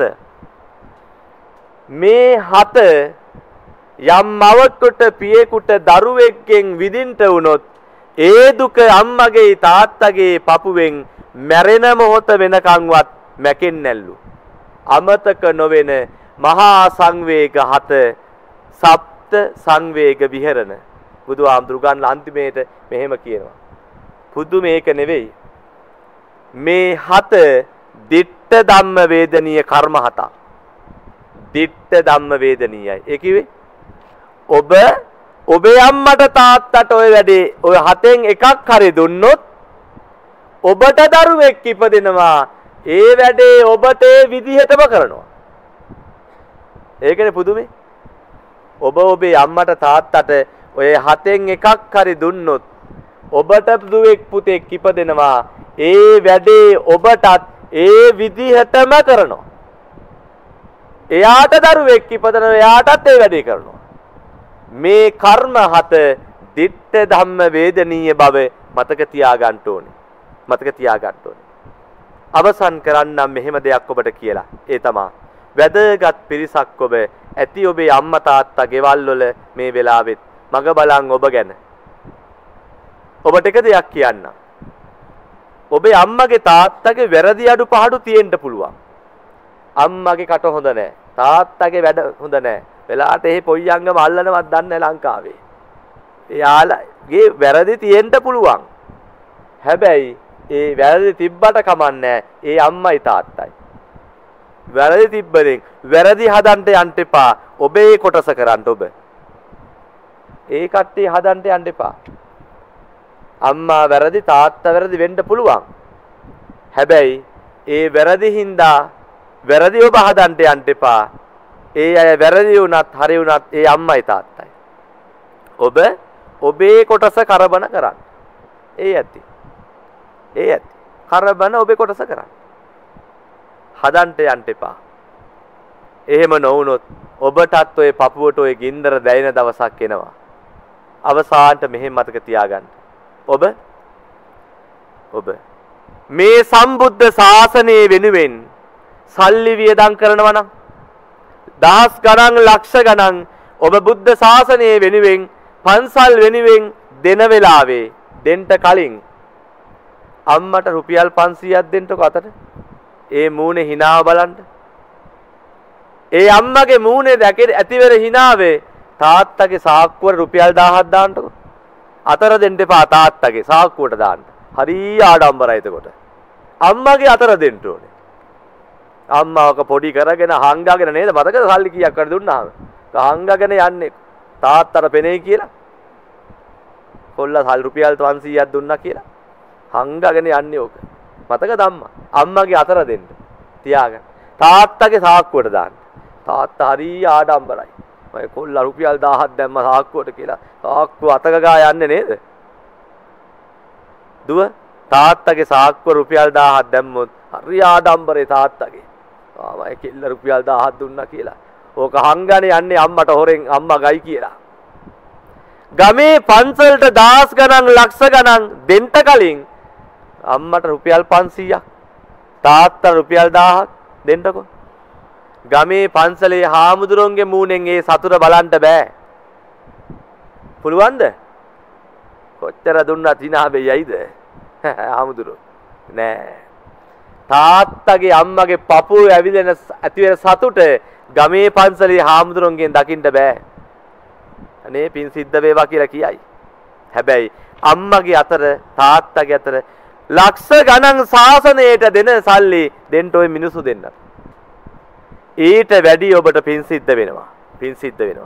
මේ හත යම් මවකට පියෙකුට දරුවෙක්ගෙන් විඳින්න වුණොත් ඒ දුක අම්මගේ තාත්තගේ පපුවෙන් මැරෙන මොහොත වෙනකන්වත් මැකෙන්නේ නැල්ලු. අමතක නොවන මහා සංවේග හත සප්ත සංවේග විහෙරණ බුදුහාමුදුරු ගන්න අන්තිමේට මෙහෙම කියනවා. පුදු මේක නෙවෙයි. මේ හත දිට්ඨ ධම්ම වේදනීය කර්ම හතක්. දිට්ඨ ධම්ම වේදනීයයි. ඒ කිව්වේ ඔබ ඔබේ අම්මට තාත්තට ඔය වැඩේ ඔය හතෙන් එකක් හරි දුන්නොත් ඔබට දරුවෙක් ඉපදෙනවා. ඒ වැඩේ ඔබට ඒ විදිහටම කරනවා. ඒකනේ පුදුමේ. ඔබ ඔබේ අම්මට තාත්තට ඔය හතෙන් එකක් හරි දුන්නොත් ඔබට දුවෙක් පුතෙක් ඉපදෙනවා. ඒ වැඩේ ඔබටත් ඒ විදිහටම කරනවා. එයාට දරුවෙක් ඉපදෙනවා. එයාටත් ඒ වැඩේ කරනවා. මේ කර්ම හත දිට්ඨ ධම්ම වේදනීය බව මතක තියාගන්න ඕනේ. මතක තියාගන්න ඕනේ. අවසන් කරන්නම් මෙහෙම දෙයක් ඔබට කියලා. ඒ තමයි වැදගත් පිරිසක් ඔබ ඇති ඔබේ අම්මා තාත්තා ගෙවල් වල මේ වෙලාවෙත් මග බලන් ඔබ ගැන. ඔබට එක දෙයක් කියන්න. ඔබේ අම්මගේ තාත්තගේ වැරදි අඩු පහඩු තියෙන්න පුළුවන්. අම්මගේ කට හොඳ නැහැ. තාත්තගේ වැඩ හොඳ නැහැ. වෙලාවට එහෙ පොయ్యංගම අල්ලනවත් දන්නේ ලංකාවේ. එයාලගේ වැරදි තියෙන්න පුළුවන්. හැබැයි ඒ වැරදි තිබ්බට කමන්නේ ඒ අම්මයි තාත්තයි. වැරදි තිබ්බෙන් වැරදි හදන්න යන්න එපා. ඔබේ කොටස කරන්න ඔබ. ඒ කට්ටිය හදන්න යන්න එපා. අම්මා වැරදි තාත්තා වැරදි වෙන්න පුළුවන්. හැබැයි ඒ වැරදි හින්දා වැරදි ඔබ හදන්න යන්න එපා. ඒ අය වැරදි වුණත් හරි වුණත් ඒ අම්මයි තාත්තයි. ඔබ ඔබේ කොටස කරබන කරන්න. ඒ ඇති. ඒ ඇති. කරබන ඔබේ කොටස කරන්න. හදන්න යන්න එපා. එහෙම නොවුනොත් ඔබටත් ඔය පපුවට ඔය ගින්දර දැයින දවසක් එනවා. අවසානට මෙහෙම මතක තියාගන්න. ඔබ ඔබ මේ සම්බුද්ධ ශාසනය වෙනුවෙන් සල්ලි වියදම් කරනවා නම් දහස් ගණන් ලක්ෂ ගණන් ඔබ බුද්ධ ශාසනය වෙනුවෙන් පන්සල් වෙනුවෙන් දෙන වෙලාවේ දෙන්න කලින් අම්මට රුපියල් පන්සීයක් දෙන්නකො අතට. ඒ මූණේ hinaව බලන්න. ඒ අම්මගේ මූණේ දැකේ ඇතිවෙර hinaවේ තාත්තගේ සාක්කුවට රුපියල් දහයක් දාන්නකො. අතර දෙන්න එපා තාත්තගේ සාක්කුවට දාන්න. හරි ආඩම්බරයි එතකොට. අම්මගේ අතර දෙන්න ඕනේ. අම්මාවක පොඩි කරගෙන හංගාගෙන නේද මතකද සල්ලි කීයක් කර දුන්නාම හංගාගෙන යන්නේ තාත්තට පෙනේ කියලා කොල්ලා සල් රුපියල් පන්සීයක් දුන්නා කියලා හංගාගෙන යන්නේ ඕක මතකද අම්මා අම්මගේ අතර දෙන්න තියාගන්න තාත්තගේ සාක්කුවට දාන්න තාත්තා හරි ආඩම්බරයි මම කොල්ලා රුපියල් දහයක් දැම්ම සාක්කුවට කියලා සාක්කුව අතක ගා යන්නේ නේද දුව තාත්තගේ සාක්කුව රුපියල් දහයක් දැම්මොත් හරි ආඩම්බරේ තාත්තගේ ආවයි කෙල්ල රුපියල් දහයක් දුන්නා කියලා. ඕක හංගානේ යන්නේ අම්මට හොරෙන් අම්මා ගයි කියලා. ගමේ පන්සලට දහස් ගණන් ලක්ෂ ගණන් දෙන්න කලින් අම්මට රුපියල් පන්සීයක් තාත්තා රුපියල් දහයක් දෙන්නකො. ගමේ පන්සලේ හාමුදුරුවන්ගේ මූණෙන් ඒ සතුට බලන්න බෑ. පුළුවන්ද? කොච්චර දුන්නත් hina වෙයිද? හාමුදුරුවෝ නෑ. තාත්තගේ අම්මගේ පපුව ඇවිලෙන ඇතිවෙන සතුට ගමේ පන්සලේ හාමුදුරුවන්ගෙන් දකින්න බෑ. අනේ පින් සිද්ධ වේවා කියලා කියයි. හැබැයි අම්මගේ අතර තාත්තගේ අතර ලක්ෂ ගණන් ශාසනයට දෙන සල්ලි දෙන්න ඔය මිනිසු දෙන්න. ඊට වැඩි ඔබට පින් සිද්ධ වෙනවා. පින් සිද්ධ වෙනවා.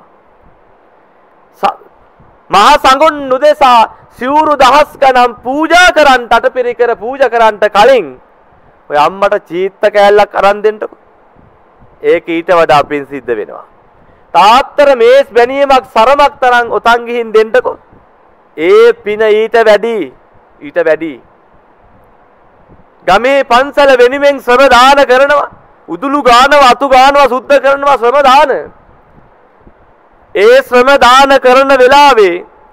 මහා සංඝුන් නුදෙසා සිවුරු දහස් ගණන් පූජා කරන්ට අටපිරිකර පූජා කරන්ට කලින් ඔය අම්මට චීත්ත කෑල්ලක් අරන් දෙන්නකො. ඒක ඊට වඩා පින් සිද්ධ වෙනවා. තාත්තර මේස් බැනීමක් සරමක් තරම් ඔතන් ගිහින් දෙන්නකො. ඒ පින ඊට වැඩි. ඊට වැඩි. ගමේ පන්සල වෙනුවෙන් ශ්‍රම දාන කරනවා. උදුළු ගානවා, අතු ගානවා, සුද්ධ කරනවා ශ්‍රම දාන. ඒ ශ්‍රම දාන කරන වෙලාවේ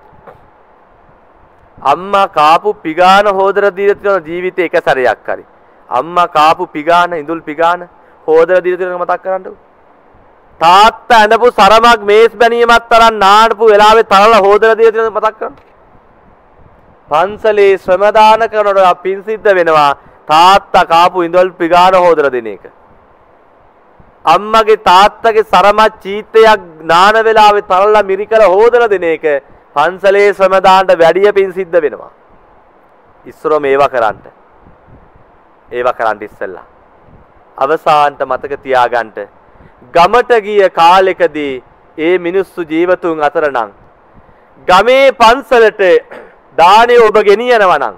අම්මා කාපු පිගාන හොදර දීලා තියෙන ජීවිතේ එක සැරයක් හරි. අම්මා කාපු පිගාන ඉඳුල් පිගාන හොදර දීලා තියෙන මතක් කරන්නකෝ. තාත්තා ඇඳපු සරමක් මේස් බැනීමක් තරම් නාඩපු වෙලාවේ තරල හොදර දීලා තියෙන මතක් කරන්න. පන්සලේ ශ්‍රම දාන කරනකොට පින් සිද්ධ වෙනවා. තාත්තා කාපු ඉඳල් පිගාන හොදලා දෙන එක. අම්මගේ තාත්තගේ සරමත් චීතයක් නාන වෙලාවේ තරලා මිරිකලා හොදලා දෙන එක පන්සලේ ශ්‍රම දාන්න වැඩිය පින් සිද්ධ වෙනවා. ඉස්සරෝ මේවා කරන්න. ඒවා කරන්න ඉස්සෙල්ලා. අවසානට මතක තියාගන්න. ගමට ගිය කාලෙකදී ඒ මිනිස්සු ජීවතුන් අතර නම් ගමේ පන්සලට දානේ ඔබ ගෙනියනවා නම්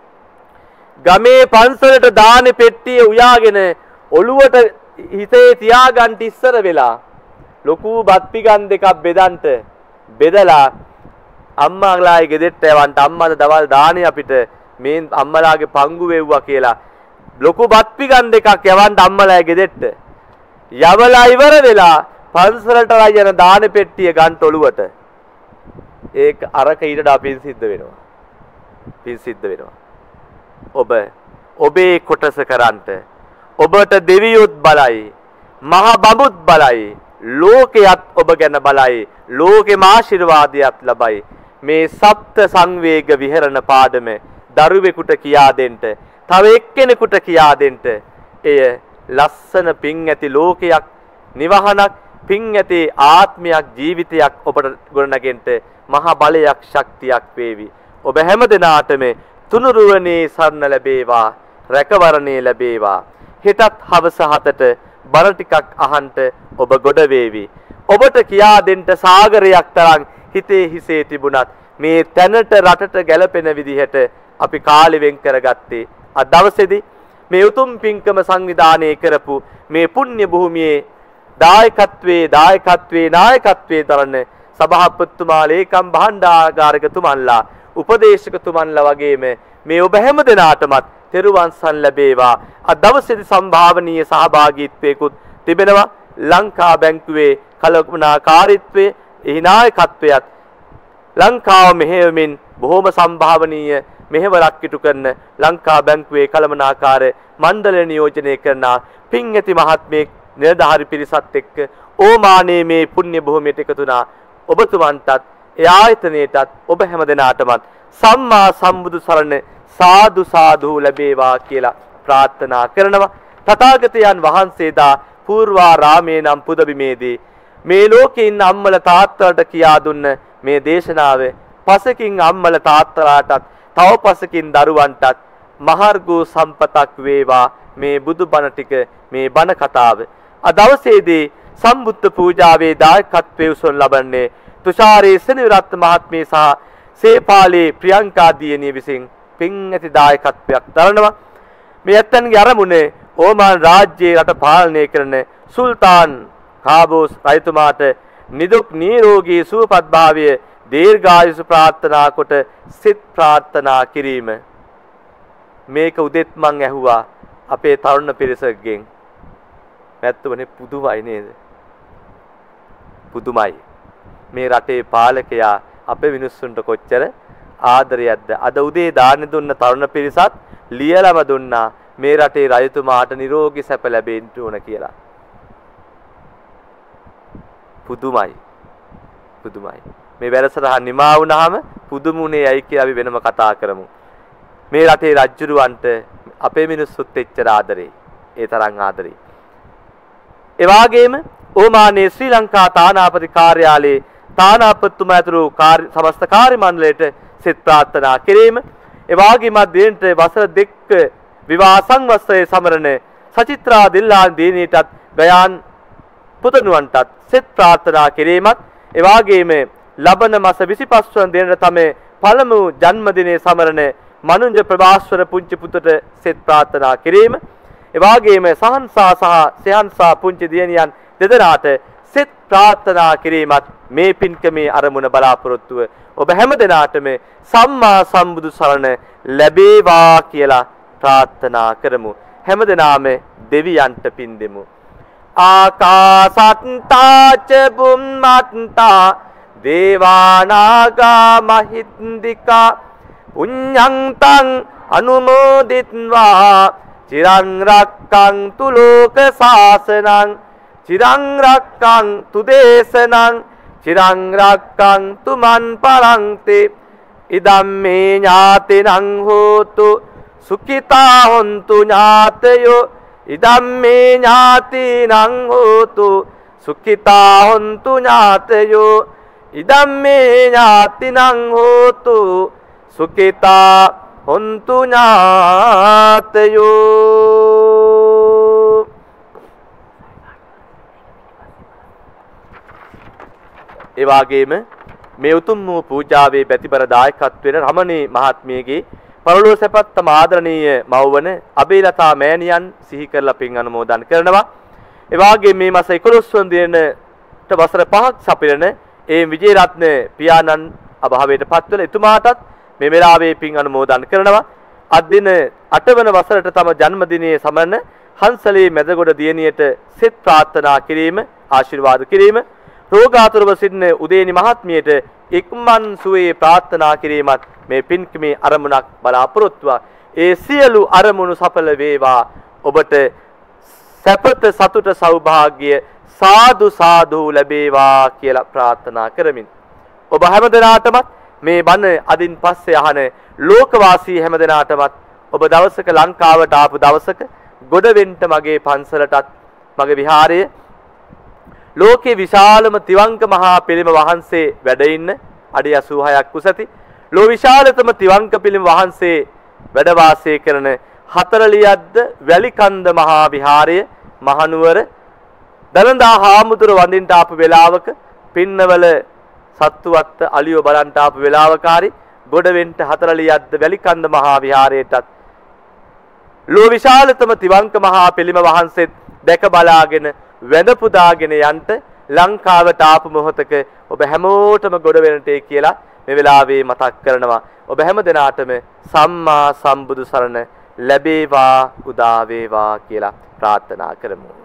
ගමේ පන්සලට දානේ පෙට්ටිය උයාගෙන ඔළුවට හිතේ තියාගන්න ඉස්සර වෙලා ලොකු බත් පිගන් දෙකක් බෙදන්ට බෙදලා අම්මාලාගේ ගෙදෙට්ට යවන්න අම්මාද දවල් දානේ අපිට මේ අම්මලාගේ පංගු වෙව්වා කියලා ලොකු බත් පිගන් දෙකක් යවන්න අම්මලාගේ ගෙදෙට්ට යවලා ඉවර වෙලා පන්සලට යන දානේ පෙට්ටිය ගන්න ඔළුවට ඒක අරක ඊට අපින් සිද්ධ වෙනවා. පින් සිද්ධ වෙනවා. ඔබ ඔබේ කොටස කරන්ට ඔබට දෙවියොත් බලයි මහ බඹුත් බලයි ලෝකයත් ඔබ ගැන බලයි ලෝකෙම ආශිර්වාදයක් ලබයි. මේ සප්ත සංවේග විහරණ පාඩම දරුවෙකුට කියා දෙන්න තව එක්කෙනෙකුට කියා දෙන්න එය ලස්සන පින් ඇති ලෝකයක් නිවහනක් පින් ඇති ආත්මයක් ජීවිතයක් ඔබට ගොඩනගෙන්න මහ බලයක් ශක්තියක් වේවි. ඔබ හැම දිනාටම තුනුරුවනේ සරණ ලැබේවා රැකවරණේ ලැබේවා. හෙටත් හවස හතට බර ටිකක් අහන්ට ඔබ ගොඩ වේවි. ඔබට කියා දෙන්න සාගරයක් තරම් හිතේ හිසේ තිබුණත් මේ තැනට රටට ගැලපෙන විදිහට අපි කාලෙ වෙන් කරගත්තේ අද දවසේදී මේ උතුම් පින්කම සංවිධානය කරපු මේ පුණ්‍ය භූමියේ දායකත්වයේ දායකත්වයේ නායකත්වයේ දරන සභාපතිතුමා ලේකම් භාණ්ඩාගාරිකතුමන්ලා උපදේශකතුමන්ලා වගේම මේ ඔබ හැම දෙනාටමත් තෙරුවන් සරණ ලැබේවා. අද දවසේදී සම්භාවනීය සහභාගීත්වයකුත් තිබෙනවා. ලංකා බැංකුවේ කළමනාකාරීත්වයේ එහි නායකත්වයත් ලංකාව මෙහෙයමින් බොහොම සම්භාවනීය මෙහෙවරක් ඉටු කරන ලංකා බැංකුවේ කළමනාකාර මණ්ඩලය නියෝජනය කරන පින් ඇති මහත්මයෙක් නිලධාරි පිරිසත් එක්ක ඕමානේ මේ පුණ්‍ය භූමියට එකතු වුණා. ඔබතුමන්ටත් ඒ ආයතනයටත් ඔබ හැම දෙනාටමත් සම්මා සම්බුදු සරණ සාදු සාදු ලැබේවා කියලා ප්‍රාර්ථනා කරනවා. තථාගතයන් වහන්සේදා පූර්වාරාමේ නම් පුදබිමේදී මේ ලෝකේ ඉන්න අම්මල තාත්තලාට කියා දුන්න මේ දේශනාව පසකින් අම්මල තාත්තලාටත් තව පසකින් දරුවන්ටත් මහර්ගු සම්පතක් වේවා මේ බුදු බණ ටික මේ බණ කතාව. අද දවසේදී සම්බුද්ධ පූජාවේ දායකත්වයේ උසන් ලබන්නේ තුෂාරේ සෙනවිරත්න මහත්මිය සහ සේපාලේ ප්‍රියංකා දියණිය විසින් පින් ඇති දායකත්වයක් දරනවා. මේ ඇත්තන්ගේ අරමුණේ ඕමාන් රාජ්‍යයේ රට පාලනය කරන සුල්තාන් කාබෝස් රජතුමාට නිදුක් නිරෝගී සුවපත් භාවය දීර්ඝායුෂ ප්‍රාර්ථනා කොට සිත ප්‍රාර්ථනා කිරීම. මේක උදෙත් මං ඇහුවා අපේ තරුණ පිරිසකගෙන්. නැත්තුමනේ පුදුමයි නේද? පුදුමයි. මේ රටේ පාලකයා අපේ මිනිස්සුන්ට කොච්චර ආදරයක්ද. අද උදේ දාන දුන්න තරුණ පිරිසත් ලියලම දුන්නා මේ රටේ රජතුමාට නිරෝගී සැප ලැබෙන්න ඕන කියලා. පුදුමයි. පුදුමයි. මේ වැඩසටහන නිමා වුණාම පුදුමුනේ ඇයි කියලා අපි වෙනම කතා කරමු. මේ රටේ රජුරවන්ට අපේ මිනිස්සුත් එච්චර ආදරේ. ඒ තරම් ආදරේ. ඒ වගේම ඕමානේ ශ්‍රී ලංකා තානාපති කාර්යාලයේ තානාපතිතුමා ඇතුළු සමස්ත කාර්ය මණ්ඩලයට සිත ප්‍රාර්ථනා කිරීම. ඒ වගේම දෙන්නට වසර දෙක විවාහ සංවත්සරයේ සමරන සචිත්‍රා දිල්ලාන් දිනේටත් ගයාන් පුතණුවන්ටත් සිත ප්‍රාර්ථනා කිරීමත්. ඒ වගේම ලබන මාස විසිපස් වන දිනට තමයි පළමු ජන්මදිනයේ සමරන මනුංජ ප්‍රභාස්වර පුංචි පුතට සිත ප්‍රාර්ථනා කිරීම. ඒ වගේම සහන්සා සහ සයන්සා පුංචි දියණියන් දෙදෙනාට සිත ප්‍රාර්ථනා කිරීමත් මේ පින්කමේ අරමුණ බලාපොරොත්තුව ඔබ හැම දෙනාටම සම්මා සම්බුදු සරණ ලැබේවා කියලා ප්‍රාර්ථනා කරමු. හැම දෙනාම දෙවියන්ට පින් දෙමු. ආකාසත්තා ච බුම්මත්තා දේවානාගා මහින්దికා පුඤ්ඤන්තං අනුමෝදිත්වා චිරං රක්ඛන්තු ලෝක සාසනං චිරං රක්ඛන්තු දේශනං චිරං රක්ඛන්තු මන් පරන්ති ඉදම්මේ ඥාතිනං හෝතු සුඛිතා හොන්තු ඥාතයෝ ඉදම්මේ ඥාතිනං හෝතු සුඛිතා හොන්තු ඥාතයෝ ඉදම්මේ ඥාතිනං හෝතු සුඛිතා හොන්තු ඥාතයෝ. ඒ වගේම මේ උතුම් වූ පූජාවේ ප්‍රතිපර දායකත්වයෙන් රමණී මහත්මියගේ පරලෝ සැපත් තම ආදරණීය මව්වන අබේලතා මෑණියන් සිහි කරලා පින් අනුමෝදන් කරනවා. ඒ වගේම මේ මාස එකොළොස් වන දිනට වසර පහක් සපිරන ඒ විජේරත්න පියාණන් අභාවයට පත්වල එතුමාටත් මේ වෙලාවේ පින් අනුමෝදන් කරනවා. අද දින අට වන වසරට තම ජන්මදිනයේ සමරන හංසලී මැදගොඩ දියණියට සෙත් ප්‍රාර්ථනා කිරීම ආශිර්වාද කිරීම රෝගාතුරව සිටින උදේනි මහත්මියට ඉක්මන් සුවේ ප්‍රාර්ථනා කිරීමත් මේ පින්කමේ අරමුණක් බලාපොරොත්තුව. ඒ සියලු අරමුණු සඵල වේවා. ඔබට සැපත සතුට සෞභාග්‍ය සාදු සාදු ලැබේවා කියලා ප්‍රාර්ථනා කරමින් ඔබ හැමදෙනාටමත් මේ බණ අදින් පස්සේ අහන ලෝකවාසී හැමදෙනාටමත් ඔබ දවසක ලංකාවට ආපු දවසක ගොඩවෙන්ට මගේ පන්සලටත් මගේ විහාරයේ ලෝකේ විශාලම තිවංක මහා පිළිම වහන්සේ වැඩ ඉන්න අඩි අසූ හයක් උසති ලෝ විශාලතම තිවංක පිළිම වහන්සේ වැඩ වාසය කරන හතරලියද්ද වැලිකන්ද මහා විහාරය මහනුවර දලඳා හාමුදුර වඳින්ට ආපු වෙලාවක පින්නවල සත්තුවත් අලියෝ බලන්ට ආපු වෙලාවකාරි ගොඩවෙන්ට හතරලියද්ද වැලිකන්ද මහා විහාරයටත් ලෝ විශාලතම තිවංක මහා පිළිම වහන්සේත් දැක බලාගෙන වැඳ පුදාගෙන යන්ට ලංකාවට ආපු මොහොතක ඔබ හැමෝටම ගොඩ වෙනටේ කියලා මේ වෙලාවේ මතක් කරනවා. ඔබ හැම දිනාටම සම්මා සම්බුදු සරණ ලැබේවා උදා වේවා කියලා ප්‍රාර්ථනා කරමු.